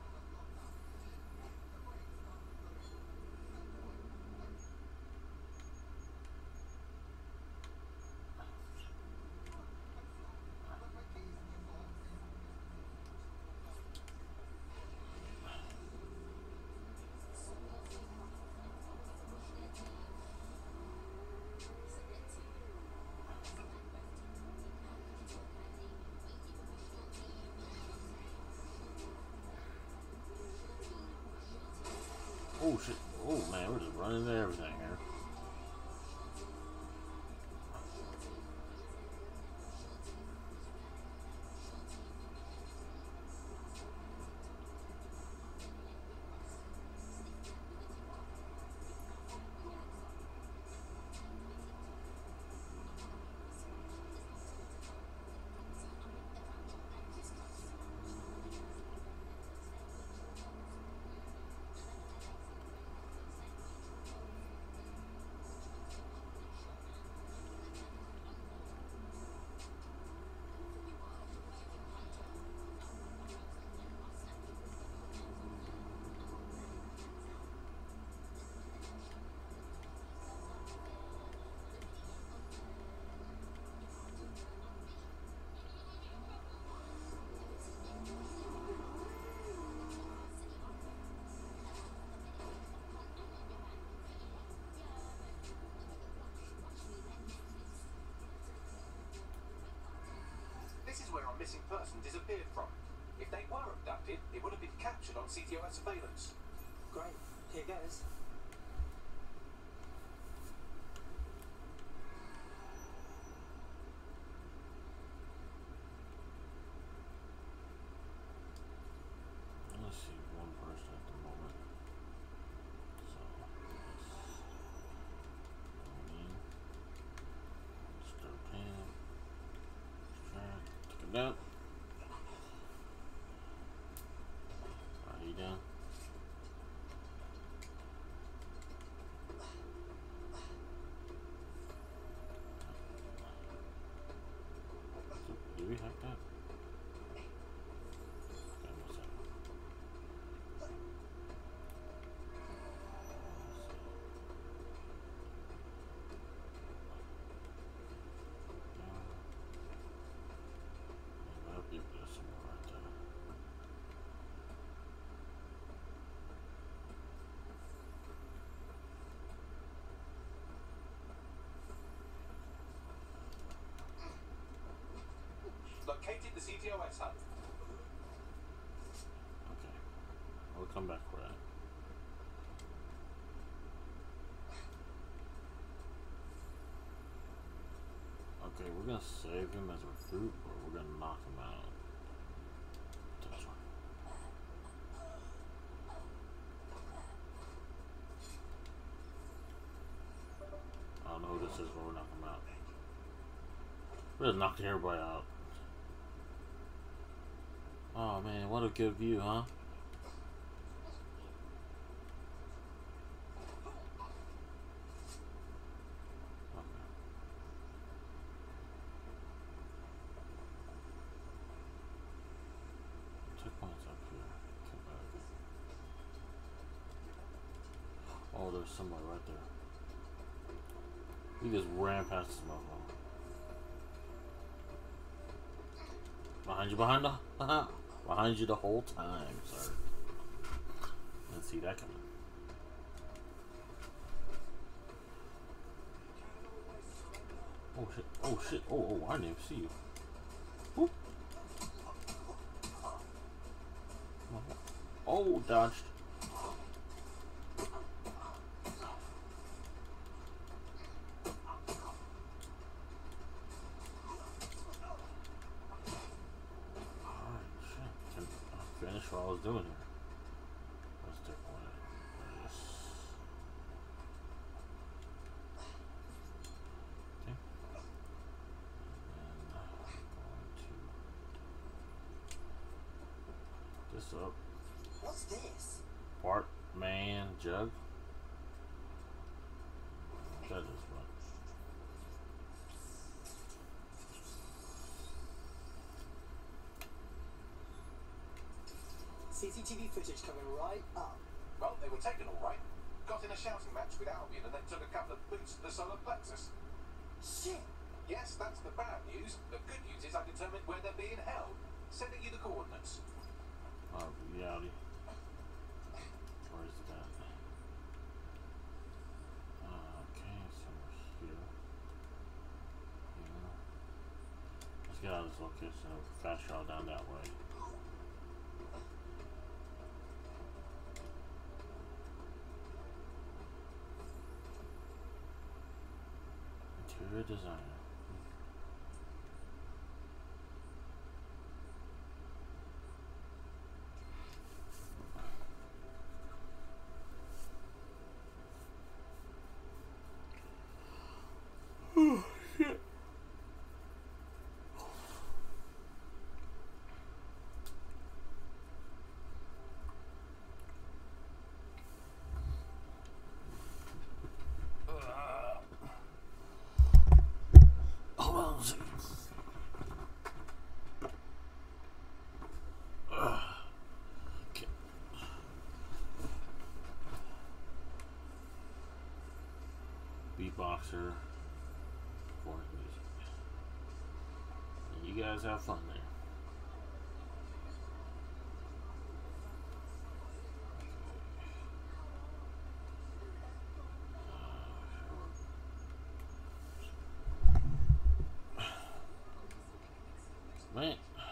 Oh shit. Oh man, we're just running into everything here. This is where our missing person disappeared from. If they were abducted, it would have been captured on CTOS surveillance. Great. Here goes. Let's see, one person at the moment. So let's go in. Start pan. Take him down. Are you down? Do we have that? Okay, what's that? I'll give this some right there. Located the CTOS hub. Okay. We'll come back for that. Okay, we're gonna save him as a recruit, or we're gonna knock him out. Potentially. I don't know who this is, but we're knocking him out. We're just knocking everybody out. Oh man, what a good view, huh? Okay. Checkpoints up here. Come back. Oh, there's somebody right there. We just ran past this motherfucker. Behind you, behind the behind you the whole time, sir. Didn't see that coming. Oh shit! Oh shit! Oh, I didn't even see you. Whoop. Oh, dodged. Alright, shit. Can I finish what I was doing here? Let's take one of this. Okay. And I'm going to this up. What's this? Part man jug. That is what. CCTV footage coming right up. Well, they were taken all right. Got in a shouting match with Albion and then took a couple of boots to the solar plexus. Shit! Yes, that's the bad news. The good news is I determined where they're being held. Sending you the coordinates. Oh, reality. Where is it at? Okay, somewhere here. Here. Let's get out of this location. Fast travel down that way. Interior designer. Oh, shit. Hold on a second. Okay. Beatboxer. Music. And you guys have fun there. Man,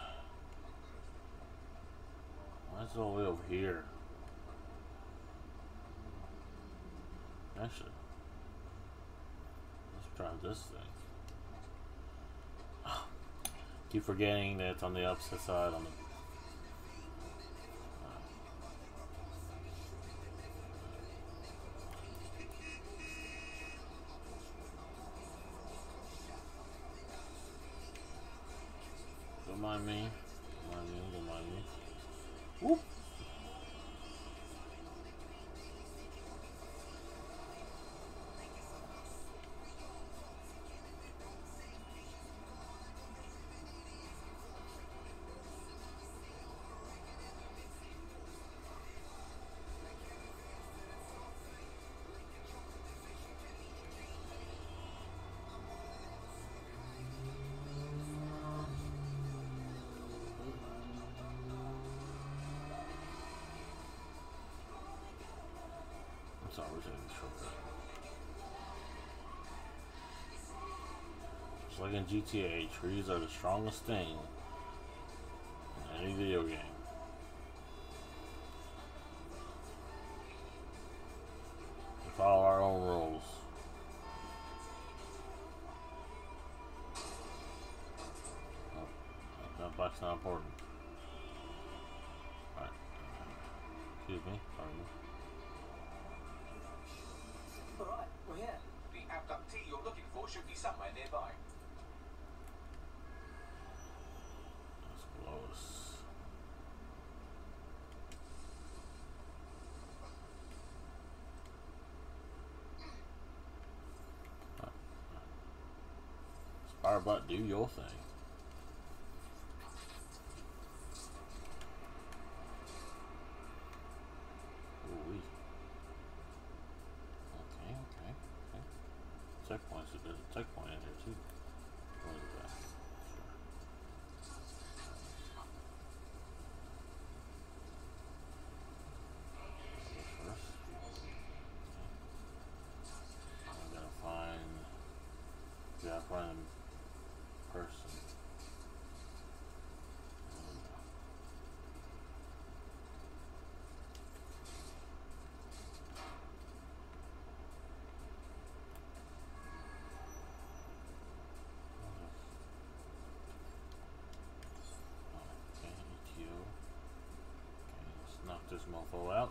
why is it all the way over here? Actually, let's try this thing. Keep forgetting that it's on the opposite side on the don't mind me. Don't mind me, don't mind me. Whoop. Sorry, we're taking the shortcut. Just like in GTA, trees are the strongest thing in any video game. We follow our own rules. Oh, that black's not important. Alright. Excuse me, pardon me. Alright, we're here. The abductee you're looking for should be somewhere nearby. That's close. Spirebutt, do your thing. Ooh-wee. Okay. Checkpoints, there's a checkpoint in here too. Where is that? Sure. First. I'm gonna find a person. mofo out.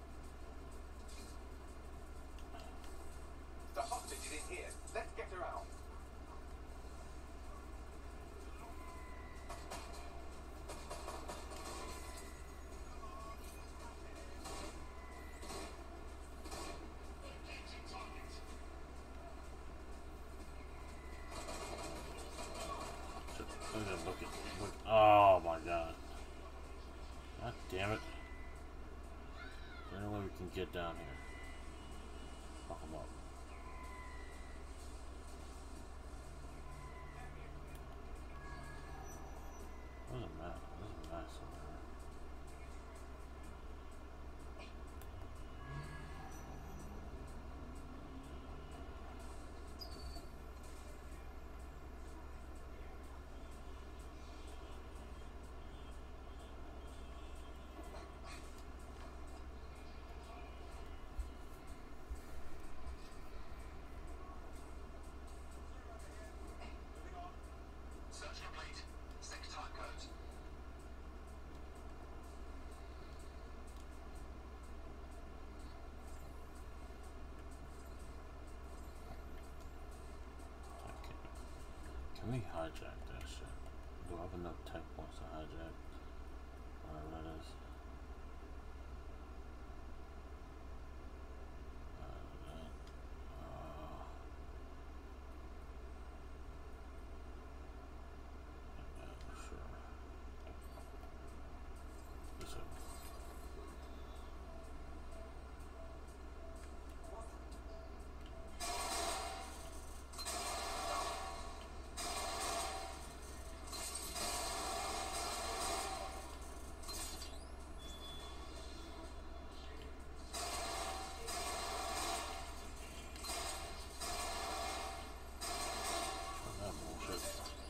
The hostage is in here. Let's get her out. Look. Oh my god. God damn it. Is there any way we can get down here? Fuck them up. There's a map. There's a map somewhere. Search complete. Six time codes. Can we hijack that shit? Do I have enough tech points to hijack? Whatever that is. Sure. This way. That bullshit.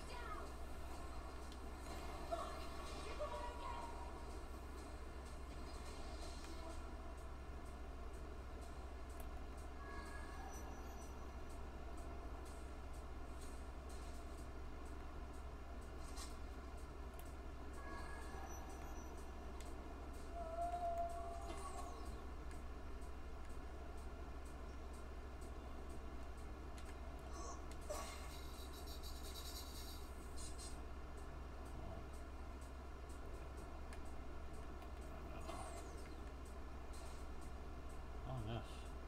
Oh, yes.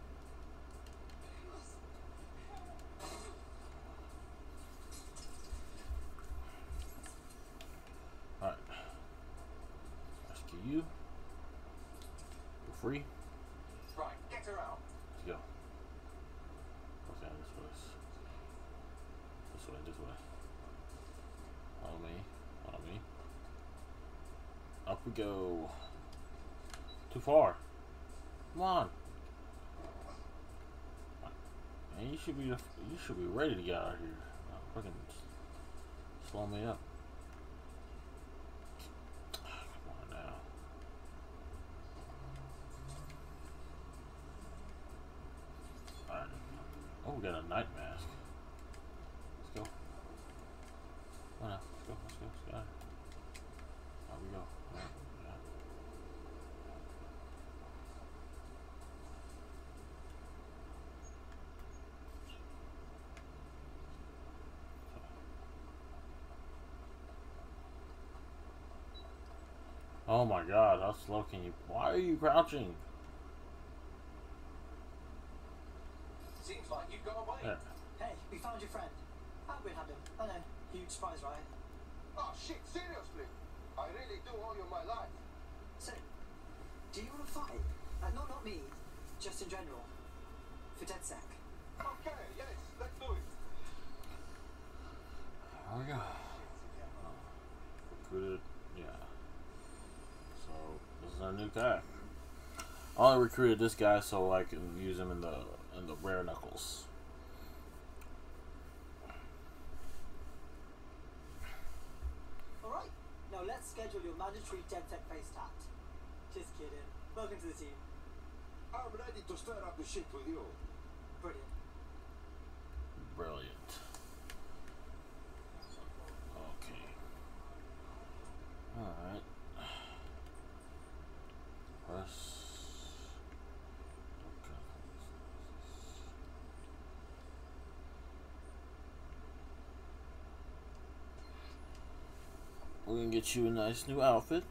Alright. Rescue you. For free. Right, get her out. Let's go. Okay, this way. This way. Follow me. Follow me. Up we go. Too far. Come on. Man, you should be ready to get out of here. Fucking slow me up. Come on now. Alright. Oh, we got a night mask. Let's go. Come on now. Let's go. Let's go. Out we go. Right. Yeah. Oh my god, how slow can you? Why are you crouching? Seems like you've got away. There. Hey, we found your friend. Albion had him. I know. Huge surprise, right? Oh shit, seriously? I really do owe you my life. So, do you want to fight? Not me. Just in general. For DedSec. Okay, yes, let's do it. There we go. Recruited, yeah. So this is our new guy. I only recruited this guy so I can use him in the rare knuckles. Alright, now let's schedule your mandatory DedSec face tat. Just kidding. Welcome to the team. I'm ready to stir up the shit with you. Brilliant. Brilliant. Okay. Alright. Press We're gonna get you a nice new outfit.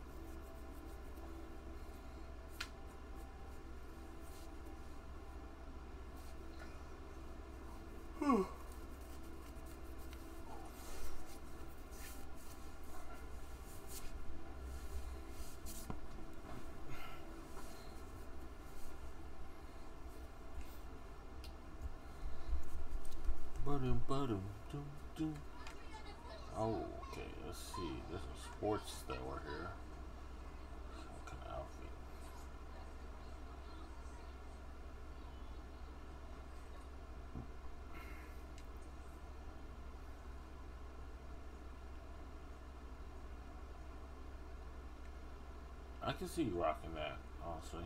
Oh, okay, let's see. There's a sports store here. What kind of outfit? I can see you rocking that, honestly.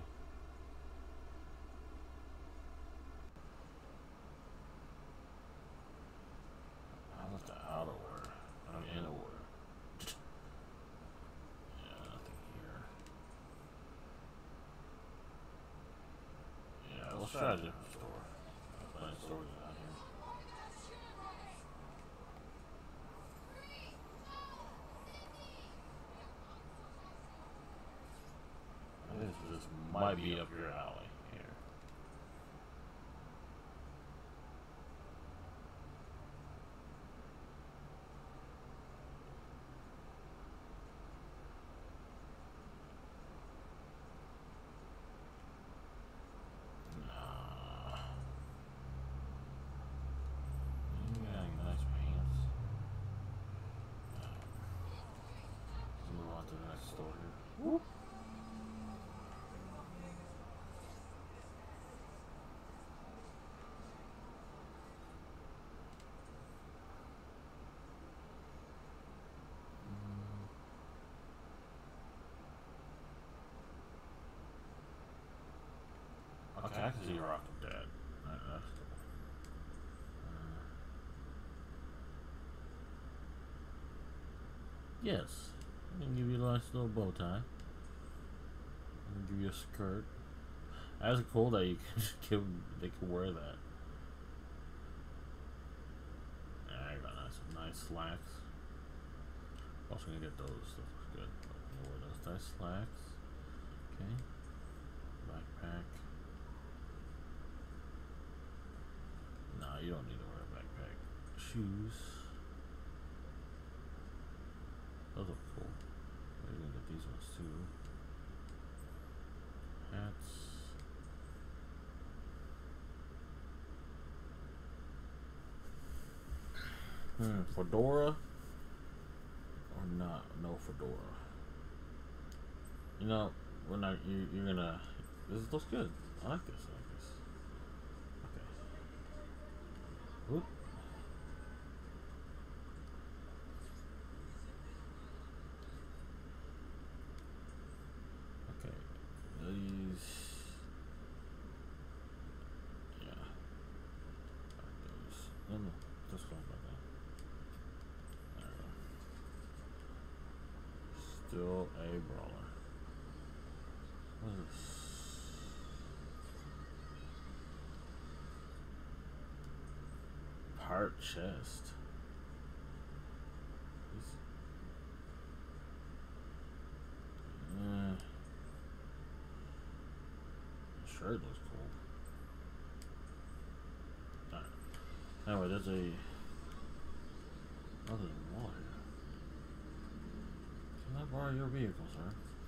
How about the outerwear? I mean, innerwear. Yeah, nothing here. Yeah, let's try a different store. Plenty of stores out here. This might be up your alley here. Nah. You got any nice pants? Let's move on to the next store here. Whoop. Okay, I can see you rocking that. That's cool. Yes, I can give you a nice little bow tie. I'm gonna give you a skirt. That's cool that you can just give them, they can wear that. Yeah, I got nice slacks. Also gonna get those. Stuff looks good. I'm gonna wear those nice slacks. Okay. Backpack. Nah, you don't need to wear a backpack. Shoes. Those are cool. We're gonna get these ones too. Hats. Fedora or not? No fedora. You know, we're not. You're gonna. This looks good. I like this. Okay. Oop. Okay. These. Yeah. Like those. No, just going back down. There we go. Still a brawler. What is this? Heart chest. Shirt looks cool. Alright. Anyway, there's a other than water. Can I borrow your vehicle, sir?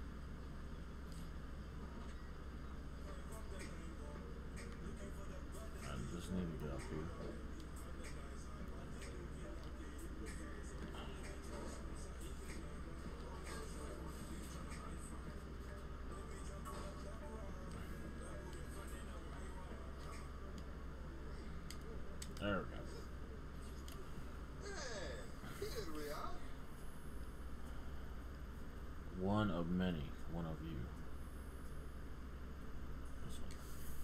I just need to get up here. There we go. Hey, here we are. One of many. One of you. This one.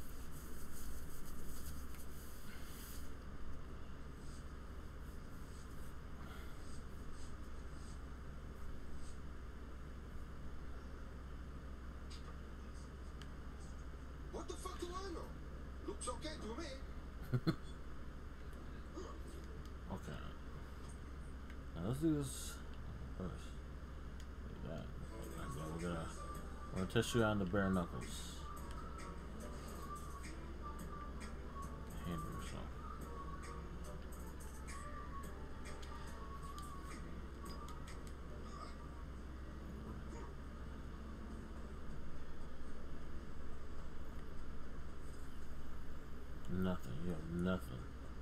What the fuck do I know? Looks okay to me. Okay. Now let's do this first. gonna test you out in the bare knuckles. Handle yourself. Nothing. You have nothing.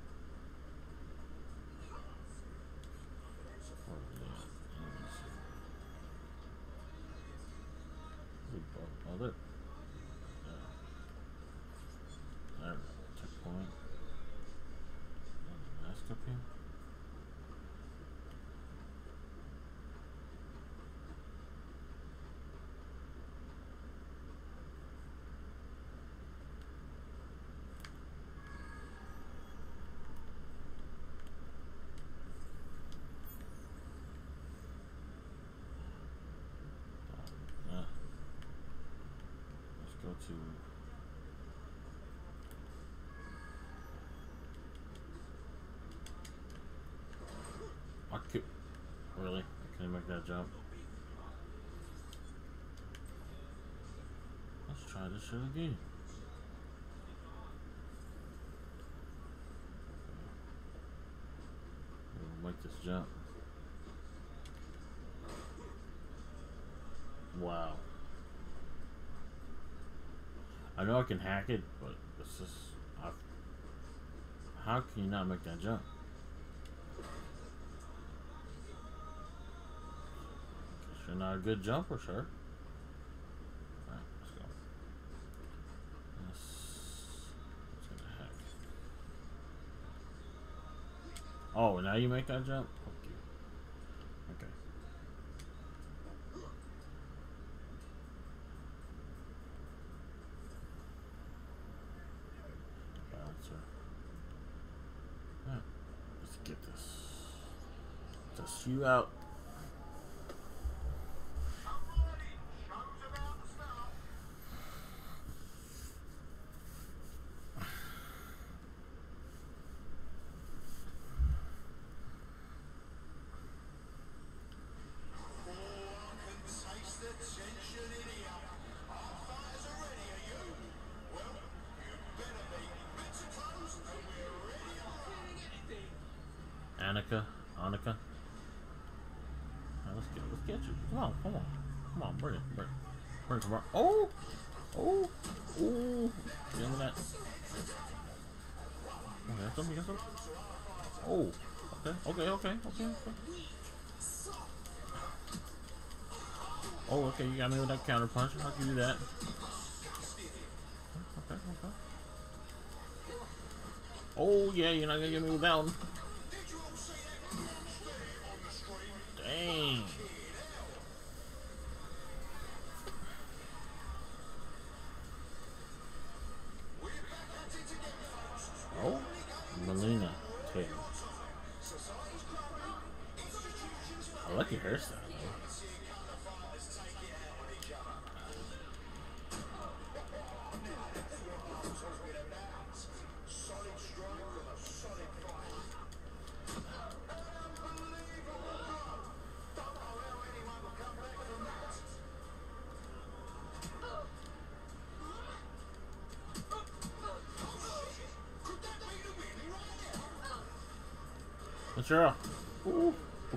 Oh, there. There. Checkpoint. Mask up here. Go to I could really? I can't make that jump. Let's try this shit again. We'll make this jump. Wow. I know I can hack it, but this is... how can you not make that jump? Guess you're not a good jumper, sir. Alright, let's go. Let's get a hack. Oh, now you make that jump? Fuck you. Okay. Let's get this. Test you out. Annika. Right, let's get you. Come on, bring it. Come on. Oh, get into that. Okay, that's something. Oh, okay. Oh, okay, you got me with that counter punch. I can do that. Okay. Oh yeah, you're not gonna get me with that one. Dang. Oh, Melina tail. I like your hairstyle. Sure. Ooh.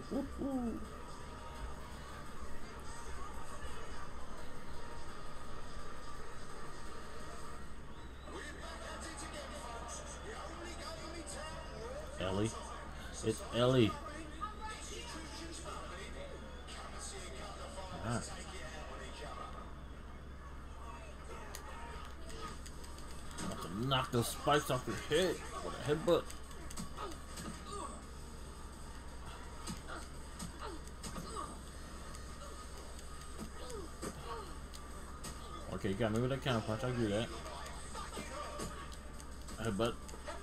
Ellie. It's Ellie. Right. About to knock those spikes off your head with a headbutt. Okay, you got me with that counter punch. I can do that. Headbutt.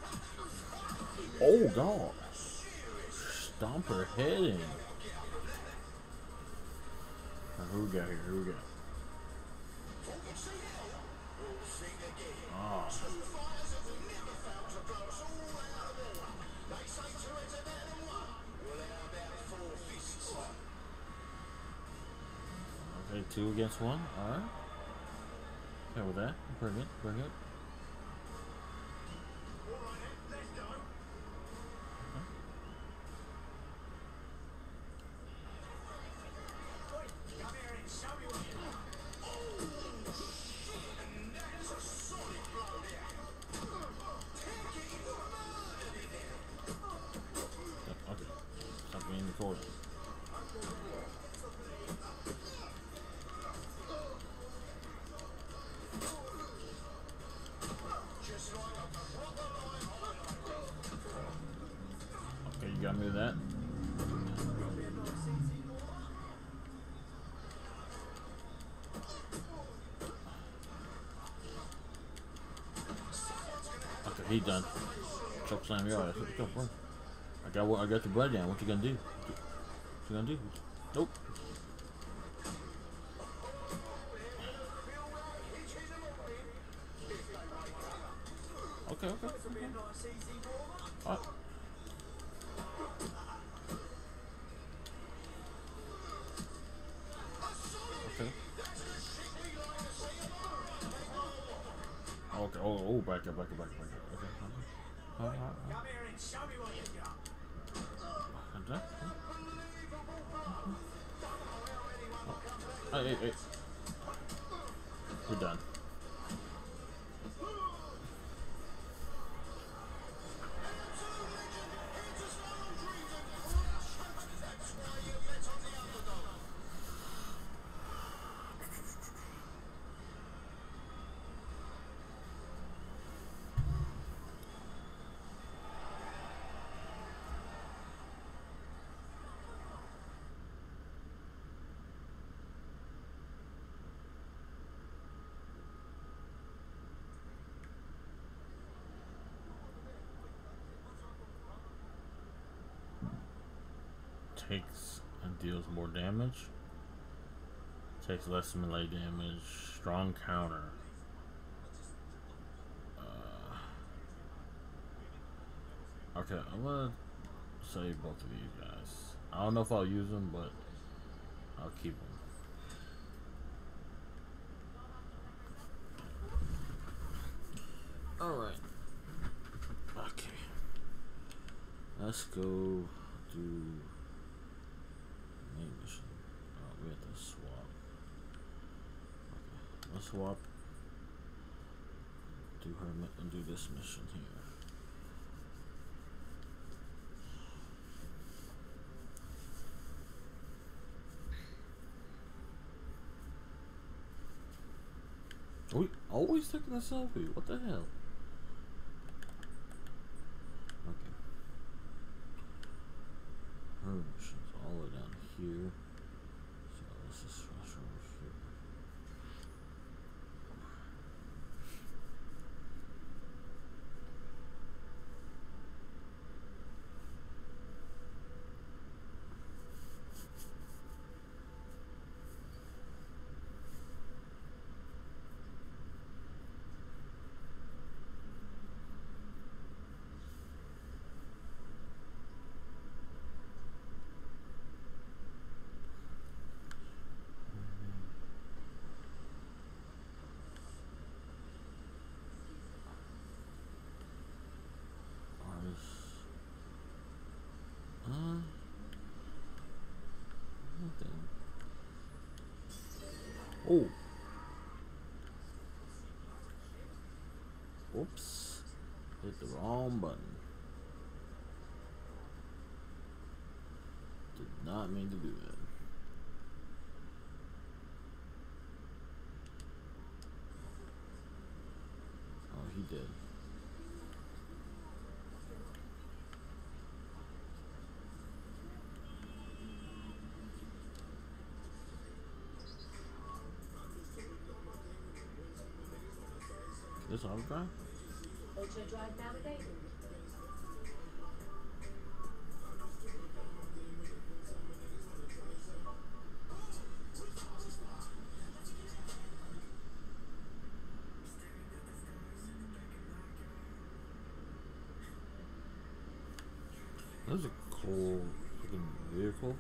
Oh god! Stomp her head in. Who we got here? Oh. Okay, 2 against 1. All right. okay with that. Pretty good. Pretty good. Okay. Stop being recorded. Okay, you got me with that. Okay, he done. Choke slam your ass. What the fuck, bro? I got the blood down. What you gonna do? What you gonna do? Nope. Okay, okay. Alright. Okay. Okay. Oh, back up. Okay. Alright. Come here and show me what you got. Okay. Hey. We're done. Takes and deals more damage. Takes less melee damage. Strong counter. Okay, I'm gonna save both of these guys. I don't know if I'll use them, but I'll keep them. Alright. Okay. Let's go do main mission. Oh, we have to swap. Okay. Let's swap. Do this mission here. Are we always taking a selfie? What the hell? Okay. Her mission's all the way down here. So let's just rush over here. Nothing. Oh. Whoops. Hit the wrong button. Did not mean to do that. Oh, he did. This auto drive? Ultra drive navigated. That's a cool looking vehicle.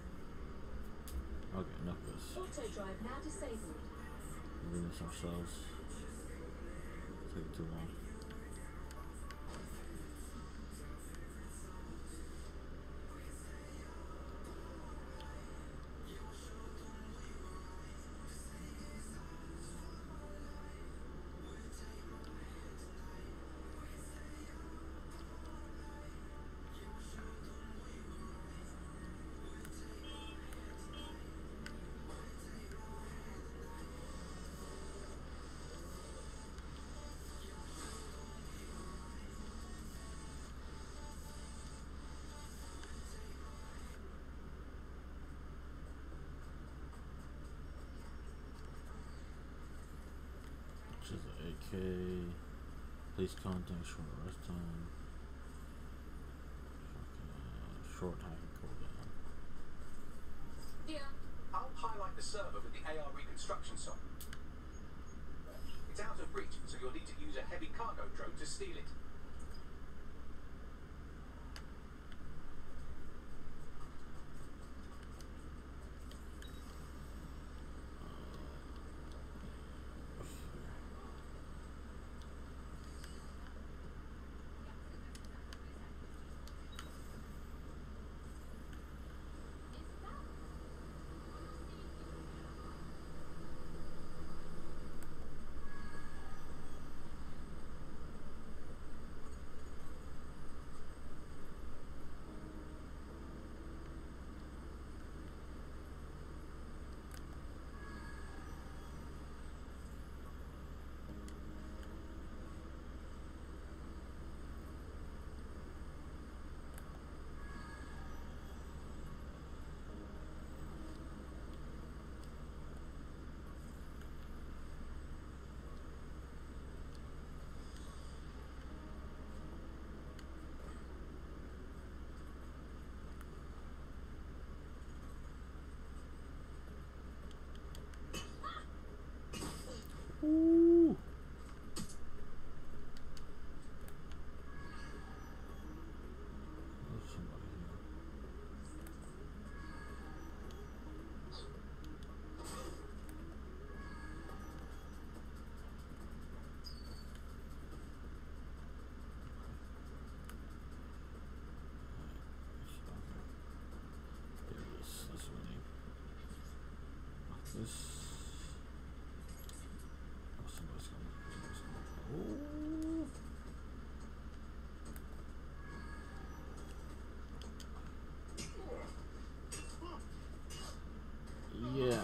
Okay, enough of this. Auto drive now disabled. We're doing this ourselves. take too long. Which is an AK. Please contact short rest time. Short time cooldown. Here, I'll highlight the server with the AR reconstruction software. It's out of reach, so you'll need to use a heavy cargo drone to steal it. Ooh. There's somebody here. There it is. That's what I need. This. Somebody's coming. Ooh. Yeah,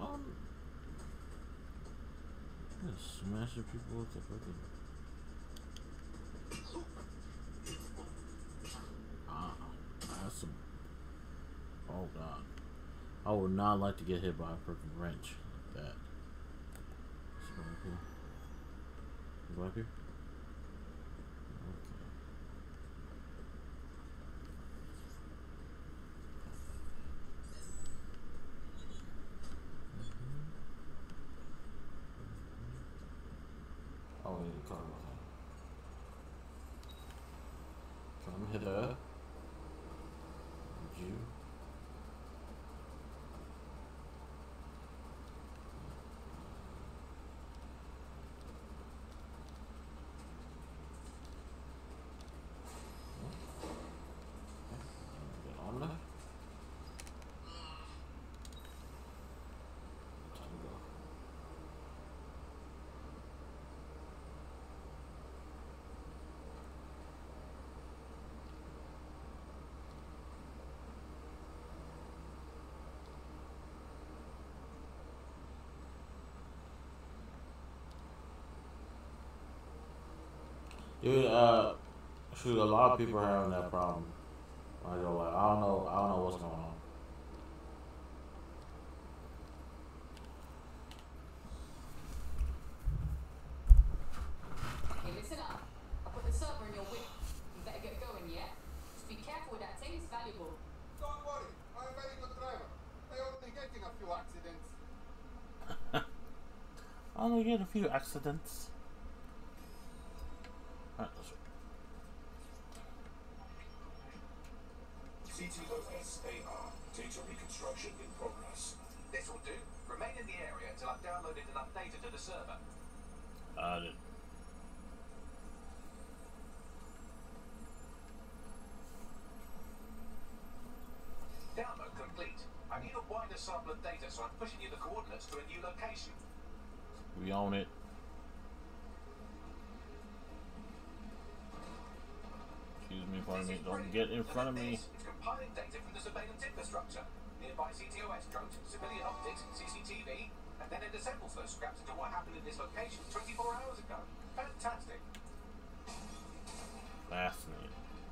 smashing people with the fucking. That's some. Oh god, I would not like to get hit by a freaking wrench like that. Go up here? Okay. Oh, we need to come hither. You. Dude, shoot, a lot of people are having that problem. I go like, I don't know what's going on. Hey, listen up. I put the server in your whip. You better get going, yeah? Just be careful with that thing, it's valuable. Don't worry, I'm a very good driver. I only getting a few accidents. I only get a few accidents. Alright, let's go. CTOSAR, data reconstruction in progress. This will do. Remain in the area until I've downloaded and updated to the server. Got it. sample of data, so I'm pushing you the coordinates to a new location. We own it. Excuse me, pardon me. Don't get in front of me. It's compiling data from the surveillance infrastructure. Nearby CTOS drones, civilian optics, CCTV, and then it assembles those scraps into what happened in this location 24 hours ago. Fantastic. Fascinating.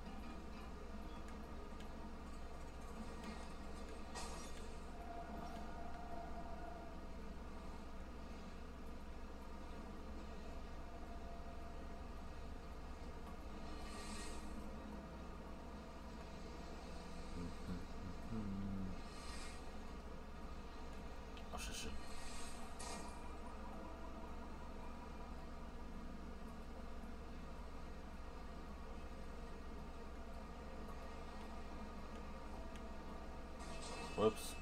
Whoops.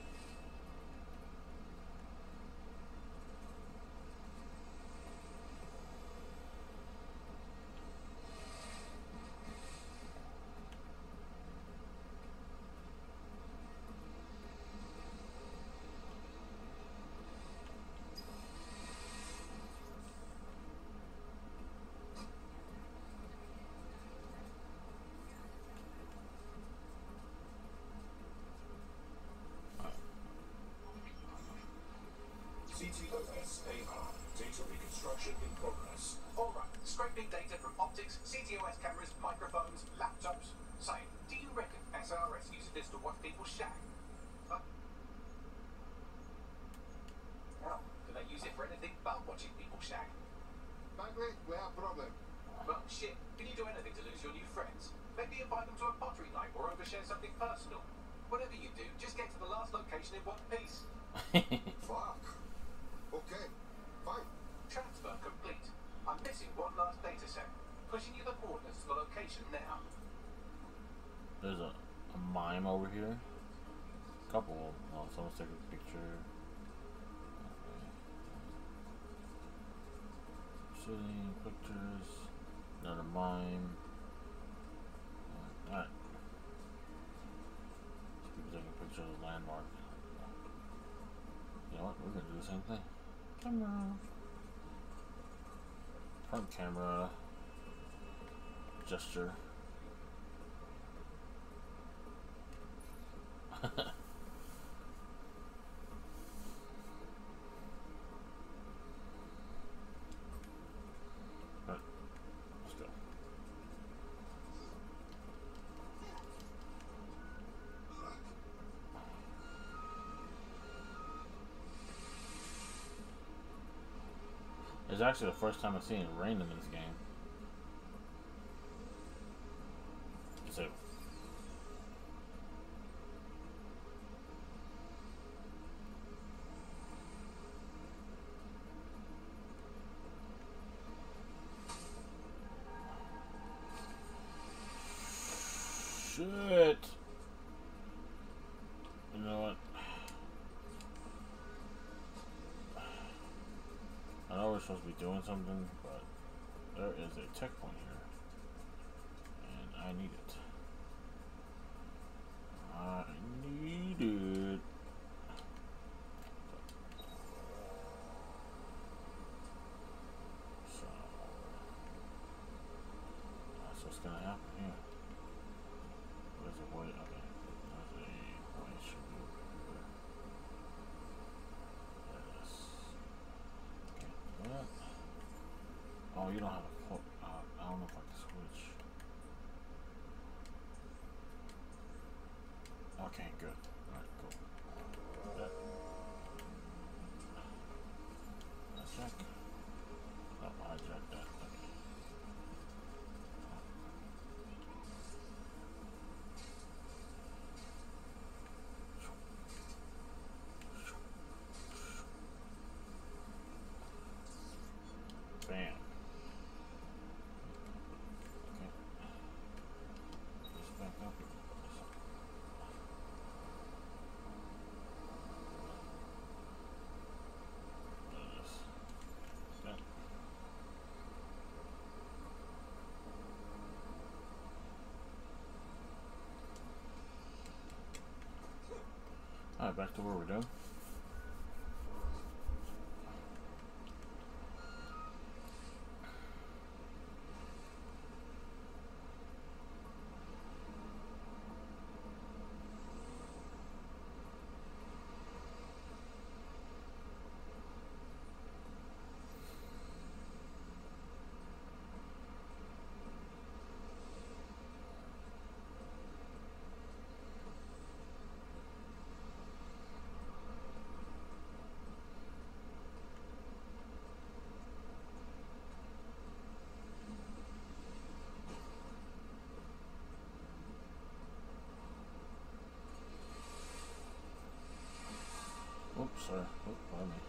CTOS AR. Data reconstruction in progress. Alright, scraping data from optics, CTOS cameras, microphones, laptops. Say, do you reckon SRS uses this to watch people shag? Well, do they use it for anything but watching people shag? Frankly, we have a problem. Well, shit, can you do anything to lose your new friends? Maybe invite them to a pottery night or overshare something personal. Whatever you do, just get to the last location in one piece. Fuck. Okay, fine. Transfer complete. I'm missing one last data set. Pushing you the coordinates to the location now. There's a mime over here. Couple of them. Oh, someone's taking a picture. Okay. Sitting pictures. Another mime. Alright. People taking pictures of the landmark. You know what? We're gonna do the same thing. Camera. Front camera. Gesture. Right. Let's go. It's actually the first time I've seen it rain in this game. So. Shit. You know what? I know we're supposed to be doing something, but there is a checkpoint here, and I need it. I need it. So that's what's gonna happen here. There's a way. Okay, there's a way should be over here. There it is. Okay, that. Oh, you don't have a quote. I don't know if I can switch. Okay, good. Alright, cool. That. Hijack. Oh, hijack that. Okay. Bam. Okay. Just back up here. Alright, back to where we're doing. Oops, sorry. Oh, pardon me.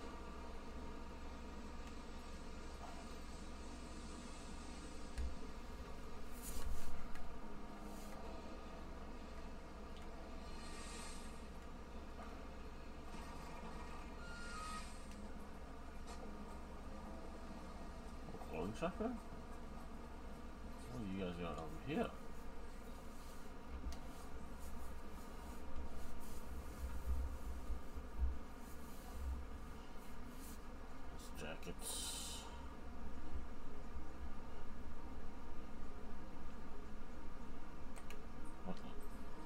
Clothing shop there? What do you guys got over here? Jackets. What the?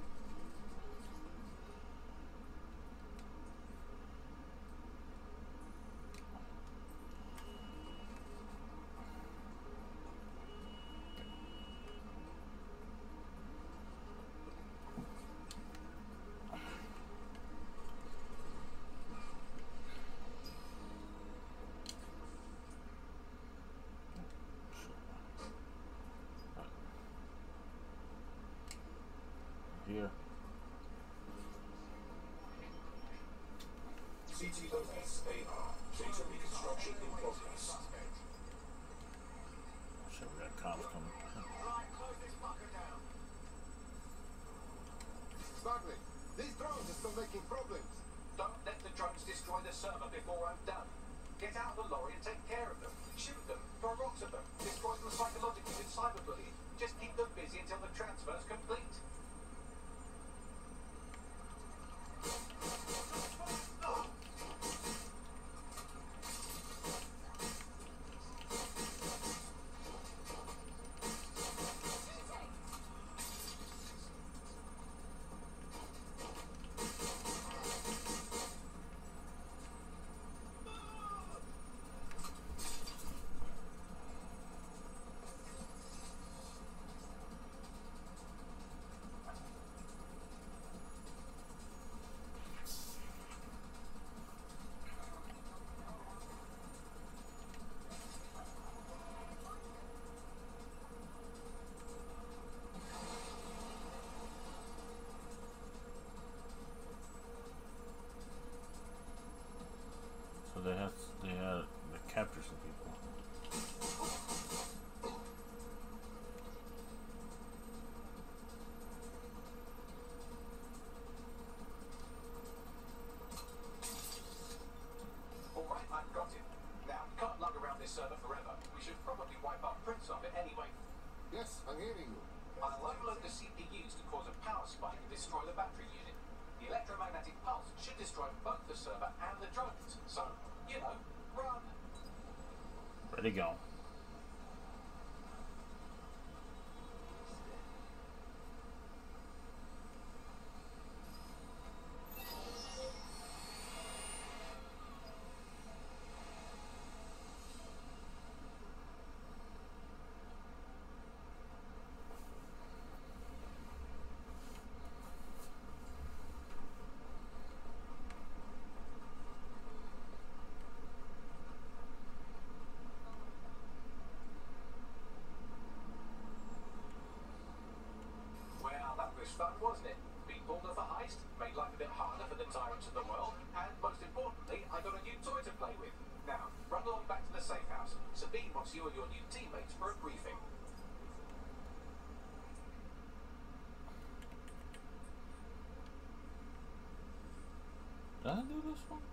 Here. CTOSAR. Data reconstruction in progress. Shit, we got cops coming. Right, close this fucker down. Bagley, these drones are still making problems. Don't let the drones destroy the server before I'm done. Get out of the lorry and take care of them. Shoot them, throw rocks at them, destroy them psychologically with cyberbullying. Just keep them busy until the transfer's complete. So they had to capture some people. Alright, I've got it. Now, we can't lug around this server forever. We should probably wipe our prints off it anyway. Yes, I'm hearing you. I'll overload the CPUs to cause a power spike and destroy the battery unit. The electromagnetic pulse should destroy both the server and the drones. So, you know, run. Ready to go. Was fun, wasn't it? Beat Balder for heist, made life a bit harder for the tyrants of the world, and most importantly, I got a new toy to play with. Now, run along back to the safe house. Sabine wants you and your new teammates for a briefing. Did I do this one?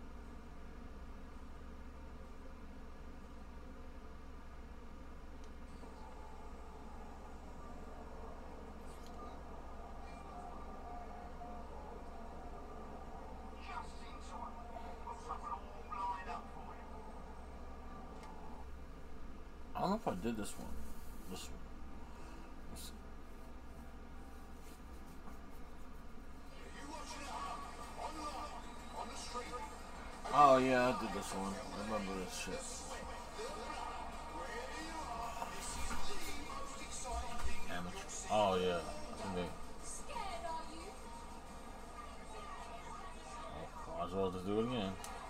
know if I did this one. This one. Let's see. Oh yeah, I did this one. I remember this shit. Amateur. Oh yeah. I think might as well just do it again.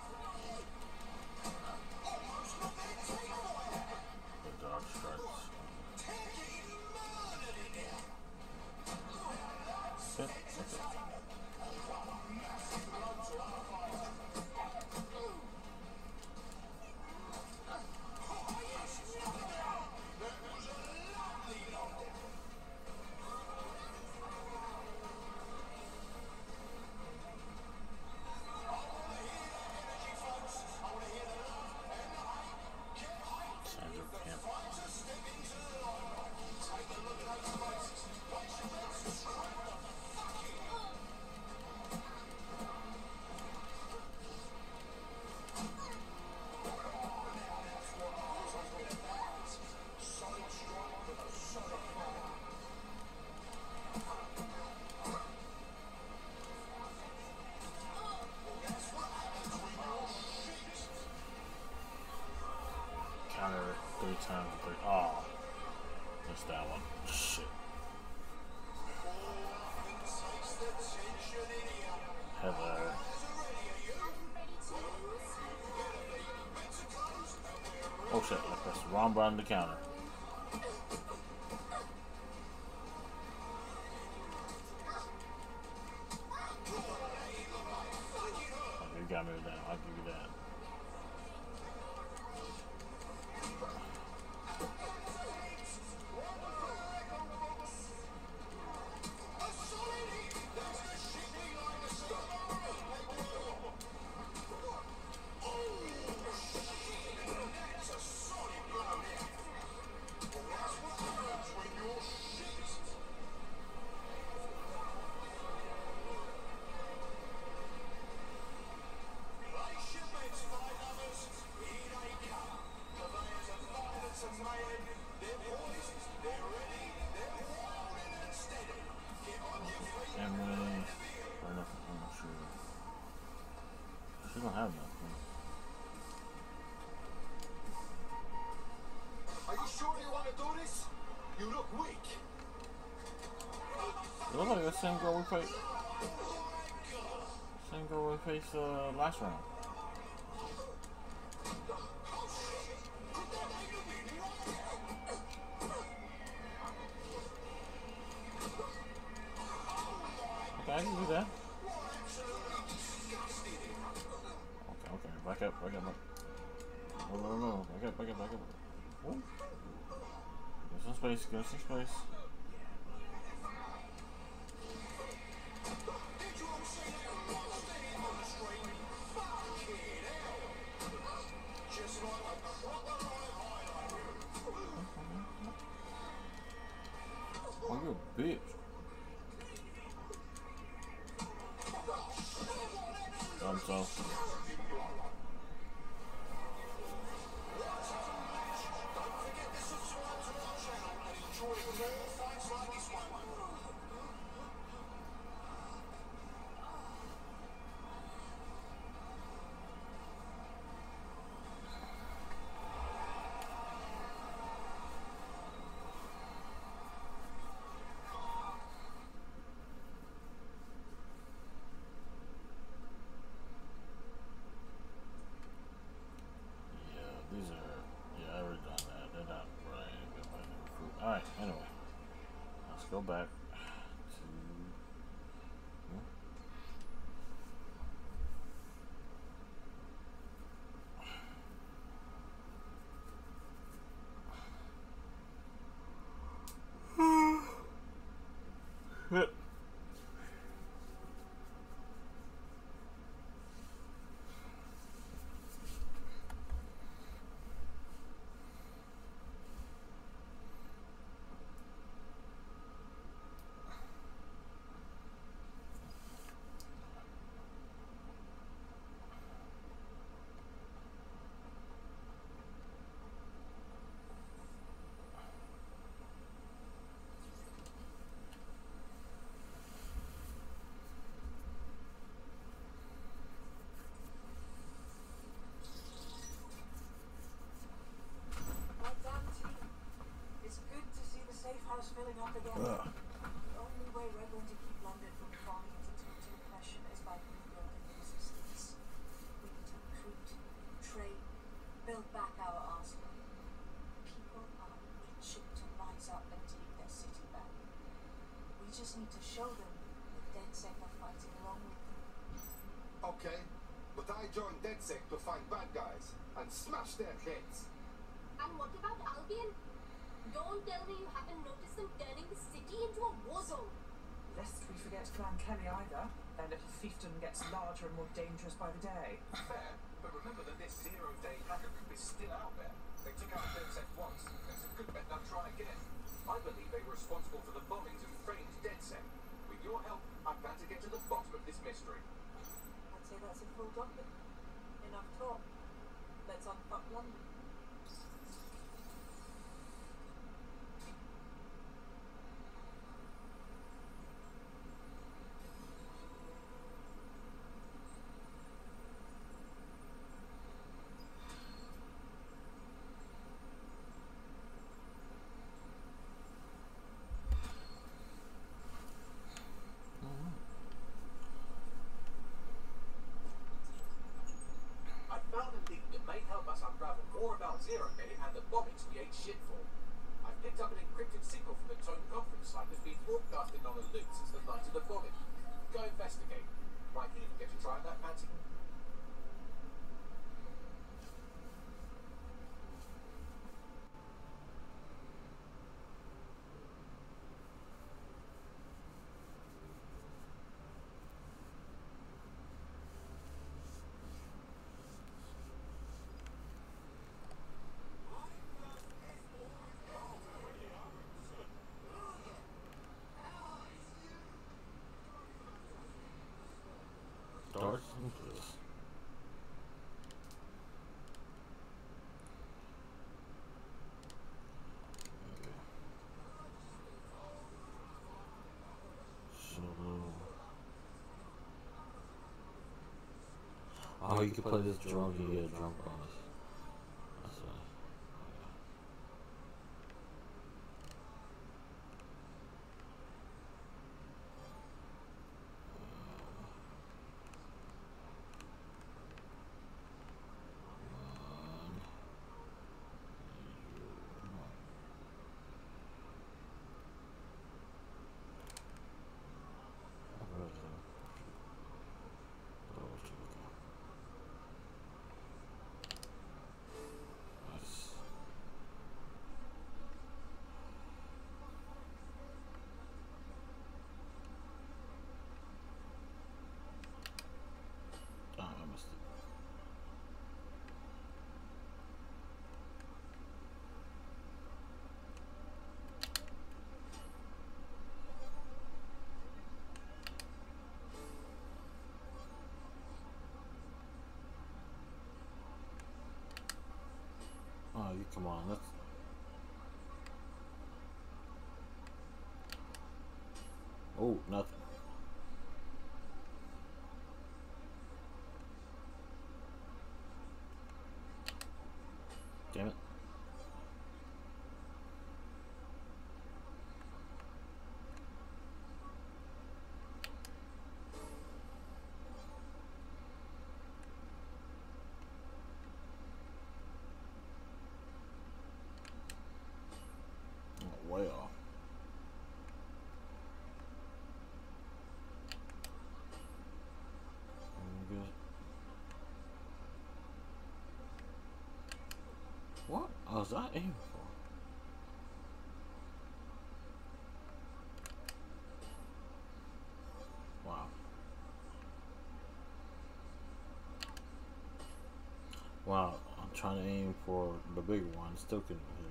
The dog strikes. Okay. Counter 3 times. Oh, missed that one. Shit. Heather. Oh shit, I pressed the wrong button to counter. Oh, you got me with that. I'll give you that. She don't have nothing. Are you sure you want to do this? You look weak. It looks like the same girl we faced. Same girl we faced last round. Okay, I can do that. Okay, back up. No, back up. Ooh. Get some space, Oh, you're a bitch. So. I already done that. They're not right. Alright, anyway. Let's go back to... DedSec to find bad guys and smash their heads. And what about Albion? Don't tell me you haven't noticed them turning the city into a war zone. Lest we forget Clan Kelly either. Their little fiefdom gets larger and more dangerous by the day. Fair, but remember that this zero-day hacker group is still out there. They took out DedSec once, and it's a good bet they'll try again. I believe they were responsible for the bombings and framed DedSec. With your help, I plan to get to the bottom of this mystery. I'd say that's a full document. Enough talk. Let's unfuck London. I found a link that may help us unravel more about Zero Day and the bombings we ate shit for. I've picked up an encrypted signal from the Tone conference site that's been broadcasting on a loop since the night of the bombing. Go investigate. Might even get to try that fancy. Dark Simples. Oh, you can play this drunk and get a drunk bonus. That's right. Oh, you come on, let's. Oh, nothing. Damn it. Way off. Good. What was I aiming for? Wow. Wow, I'm trying to aim for the big one, still couldn't hit it.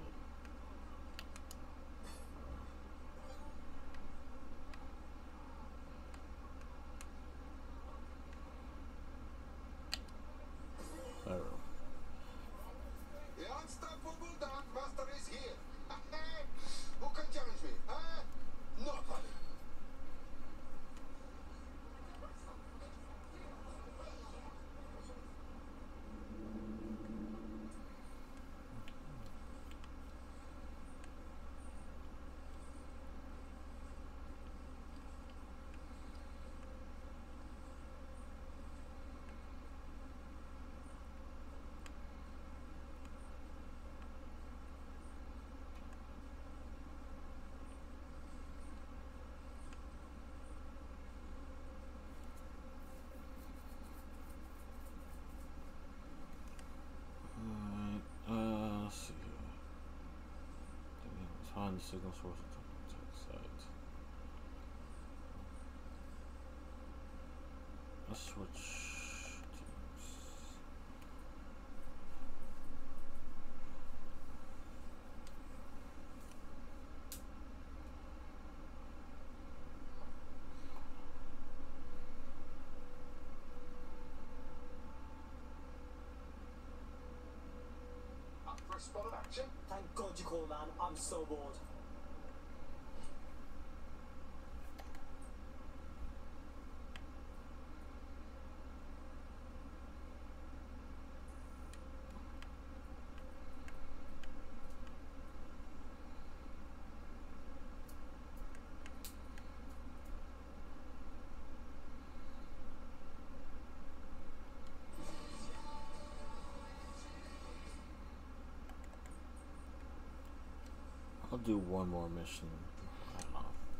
The unstoppable Dark Master is here. Who can challenge me? Nobody. find the signal source at the contact site. Let's switch teams. Up for a spot of action? Thank God you called, man. I'm so bored. I'll do one more mission. I don't know.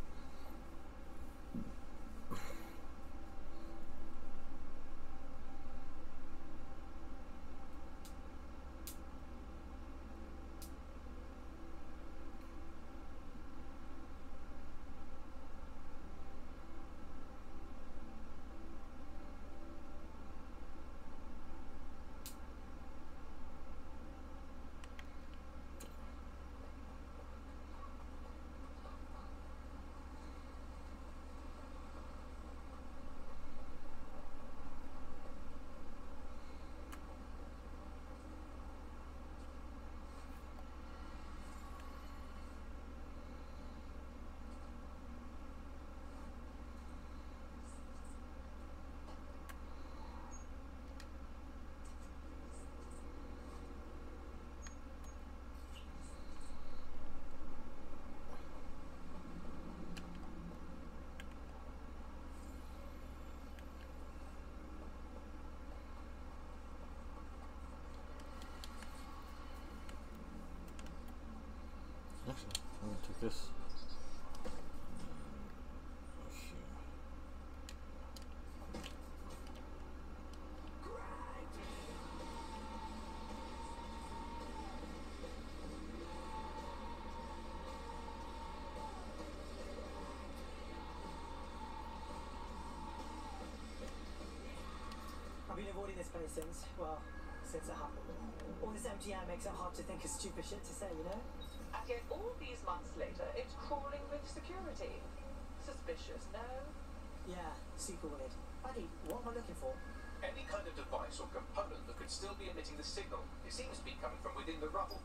Actually, I'm gonna take this. I've been avoiding this place since, well, since it happened. All this empty air makes it hard to think of stupid shit to say, you know? And yet all these months later, it's crawling with security. Suspicious, no? Yeah, super weird. Buddy, what am I looking for? Any kind of device or component that could still be emitting the signal. It seems to be coming from within the rubble.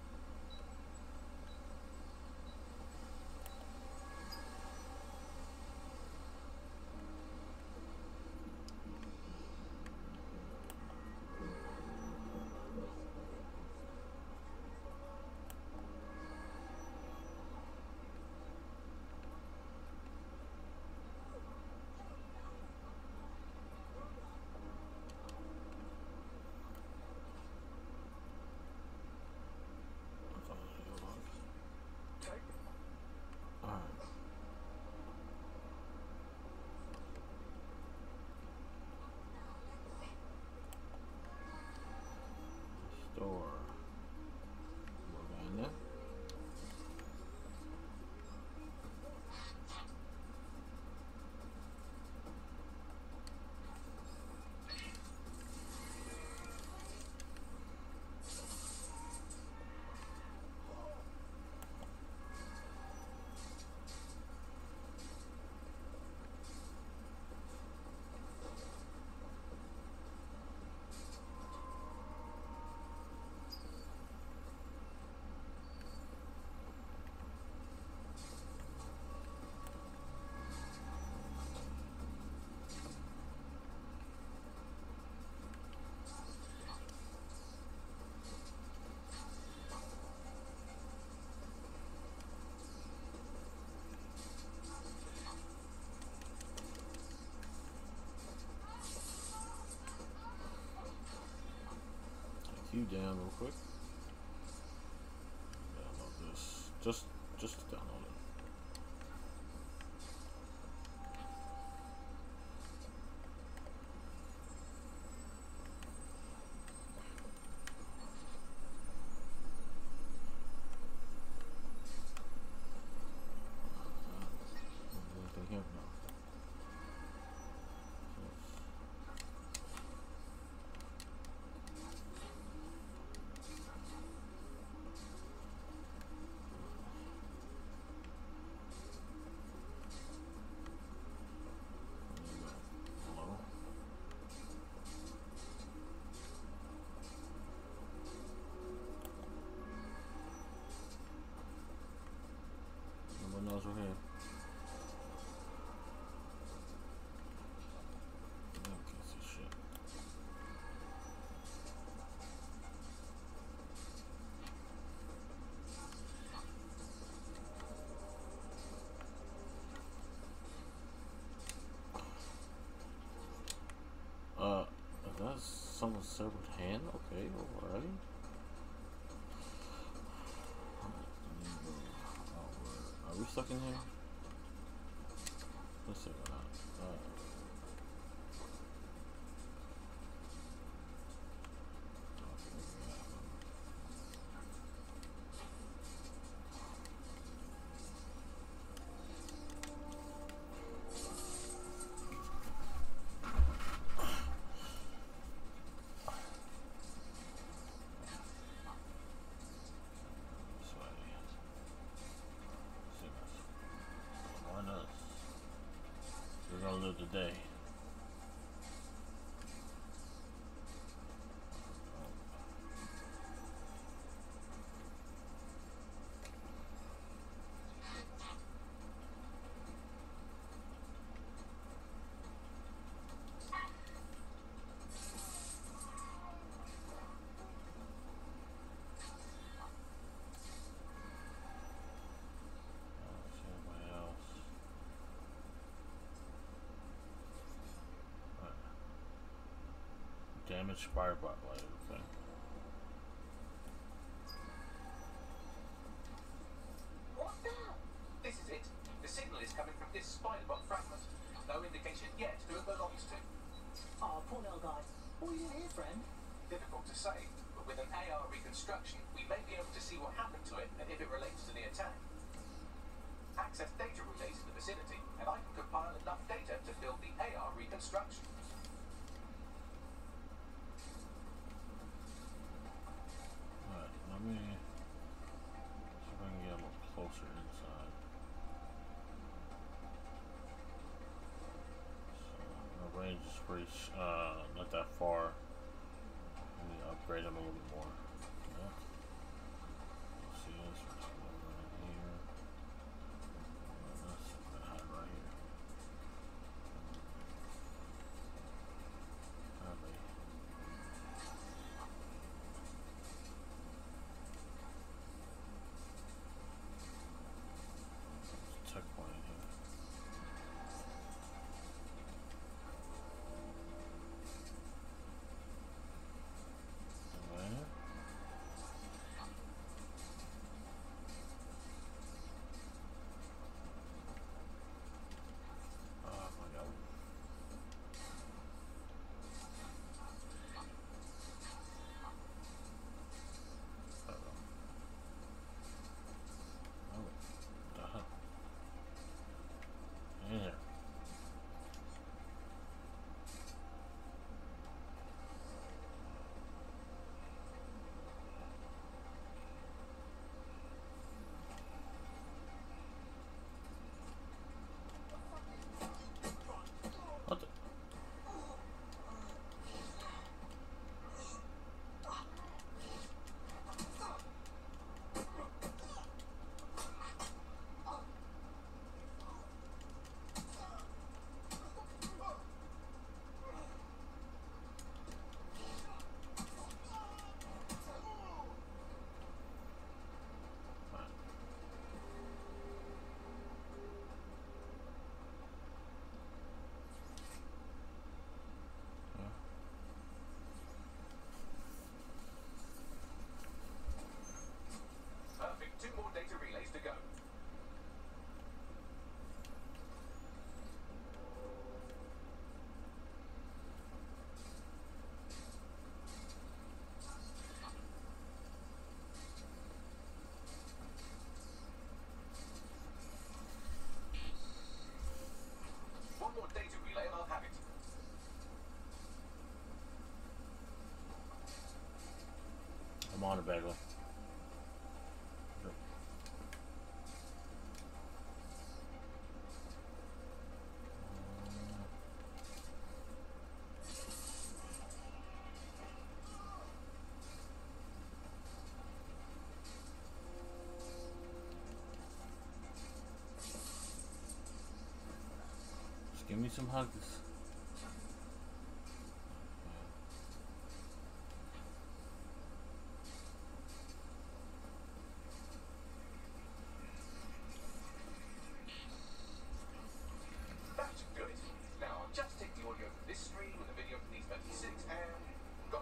You down real quick. Download this. Just download it. someone's severed hand? Okay, alright. Are we stuck in here? Let's see what happens. We're gonna live today. Damaged firebot light, okay. What the? This is it. The signal is coming from this spider-bot fragment. No indication yet who it belongs to. Oh, poor little guy. What are you doing here, friend? Difficult to say, but with an AR reconstruction, we may be able to see what happened to it and if it relates to the attack. Access data relays in the vicinity, and I can compile enough data to build the AR reconstruction. Let me see if I can get a little closer inside. So my range is pretty not that far. I need to upgrade them a little bit more. Yeah. Let's see this over in here. This we're gonna hide right here. Probably. Checkpoint in here. There. Oh my god. In here. What the? Perfect. 2 more data relays to go. One more data relay and I'll have it. I'm on it, Bagley. Just give me some hugs. That's good. Now I'll just take the audio from this stream and the video from these 36 and go.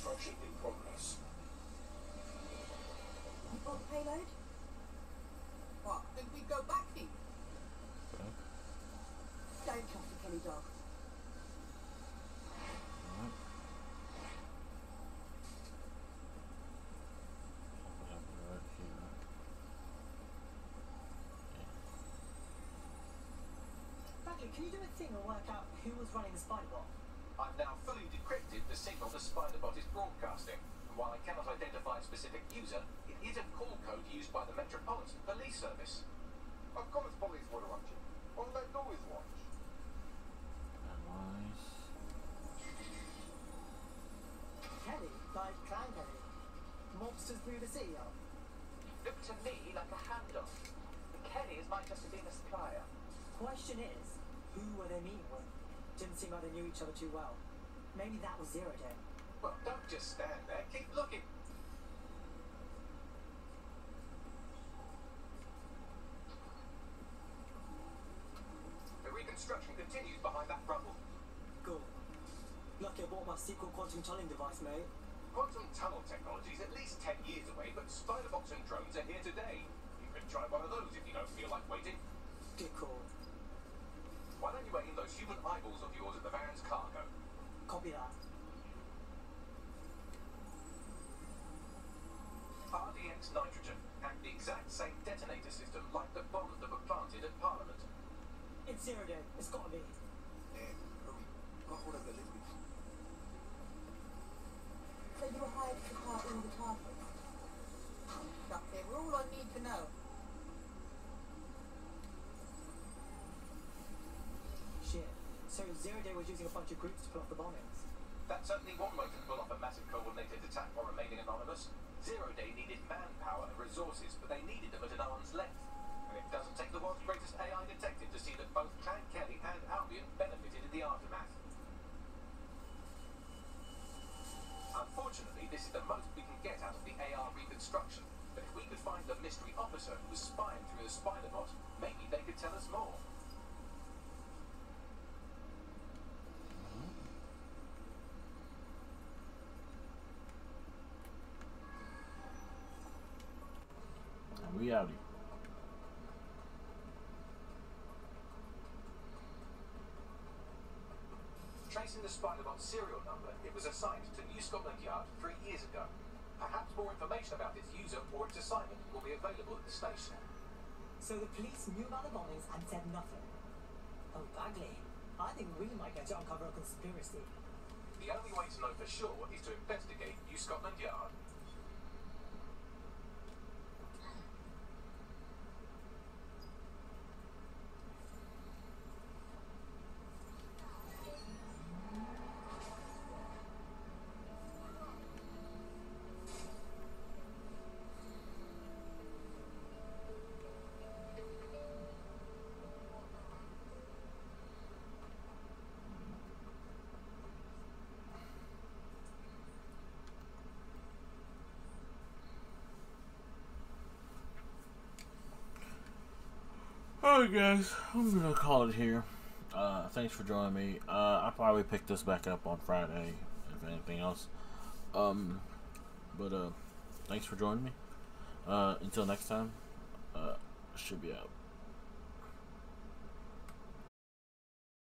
construction in progress. You bought the payload? What? Did we go back here? Okay. Don't trust the Kelly dog. Alright. Right here. Bagley, can you do a thing and work out who was running the spider bot? I've now fully decrypted the signal the Spider-Bot is broadcasting. And while I cannot identify a specific user, it is a call code used by the Metropolitan Police Service. Of course police were watching. All they do is watch. Analyze. Kelly? Like Clan Kelly? Mobsters through the CEO? Looked to me like a handoff. The Kellys might just have been a supplier. Question is, who were they meeting with? Didn't seem like they knew each other too well. Maybe that was Zero Day. Well, don't just stand there. Keep looking. The reconstruction continues behind that rubble. Cool. Lucky I bought my secret quantum tunneling device, mate. Quantum tunnel technology is at least 10 years away, but Spider-Bots and drones are here today. You can try one of those if you don't feel like waiting. Good call. Why don't you aim those human eyeballs of yours at the van's cargo? Copy that. RDX nitrogen had the exact same detonator system like the bombs that were planted at Parliament. It's Zero Day. It's gotta be. What would have the liquid? So you were hired to part all the targets? Okay, we're all I need to know. Shit. So Zero Day was using a bunch of groups to pull off the bombings. That's certainly one way to pull off a massive coordinated attack while remaining anonymous. Zero Day needed manpower and resources, but they needed them at an arm's length. And it doesn't take the world's greatest AI detective to see that both Clan Kelly and Albion benefited in the aftermath. Unfortunately, this is the most we can get out of the AR reconstruction. But if we could find the mystery officer who was spying through the Spider-Bot, maybe they could tell us more. And we outie. Tracing the Spider-Bot serial number, it was assigned to New Scotland Yard 3 years ago. Perhaps more information about its user or its assignment will be available at the station. So the police knew about the bombings and said nothing. Oh, Bagley. I think we might get to uncover a conspiracy. The only way to know for sure is to investigate New Scotland Yard. Alright guys, I'm gonna call it here. Thanks for joining me. I'll probably pick this back up on Friday, if anything else. Thanks for joining me. Until next time, should be out.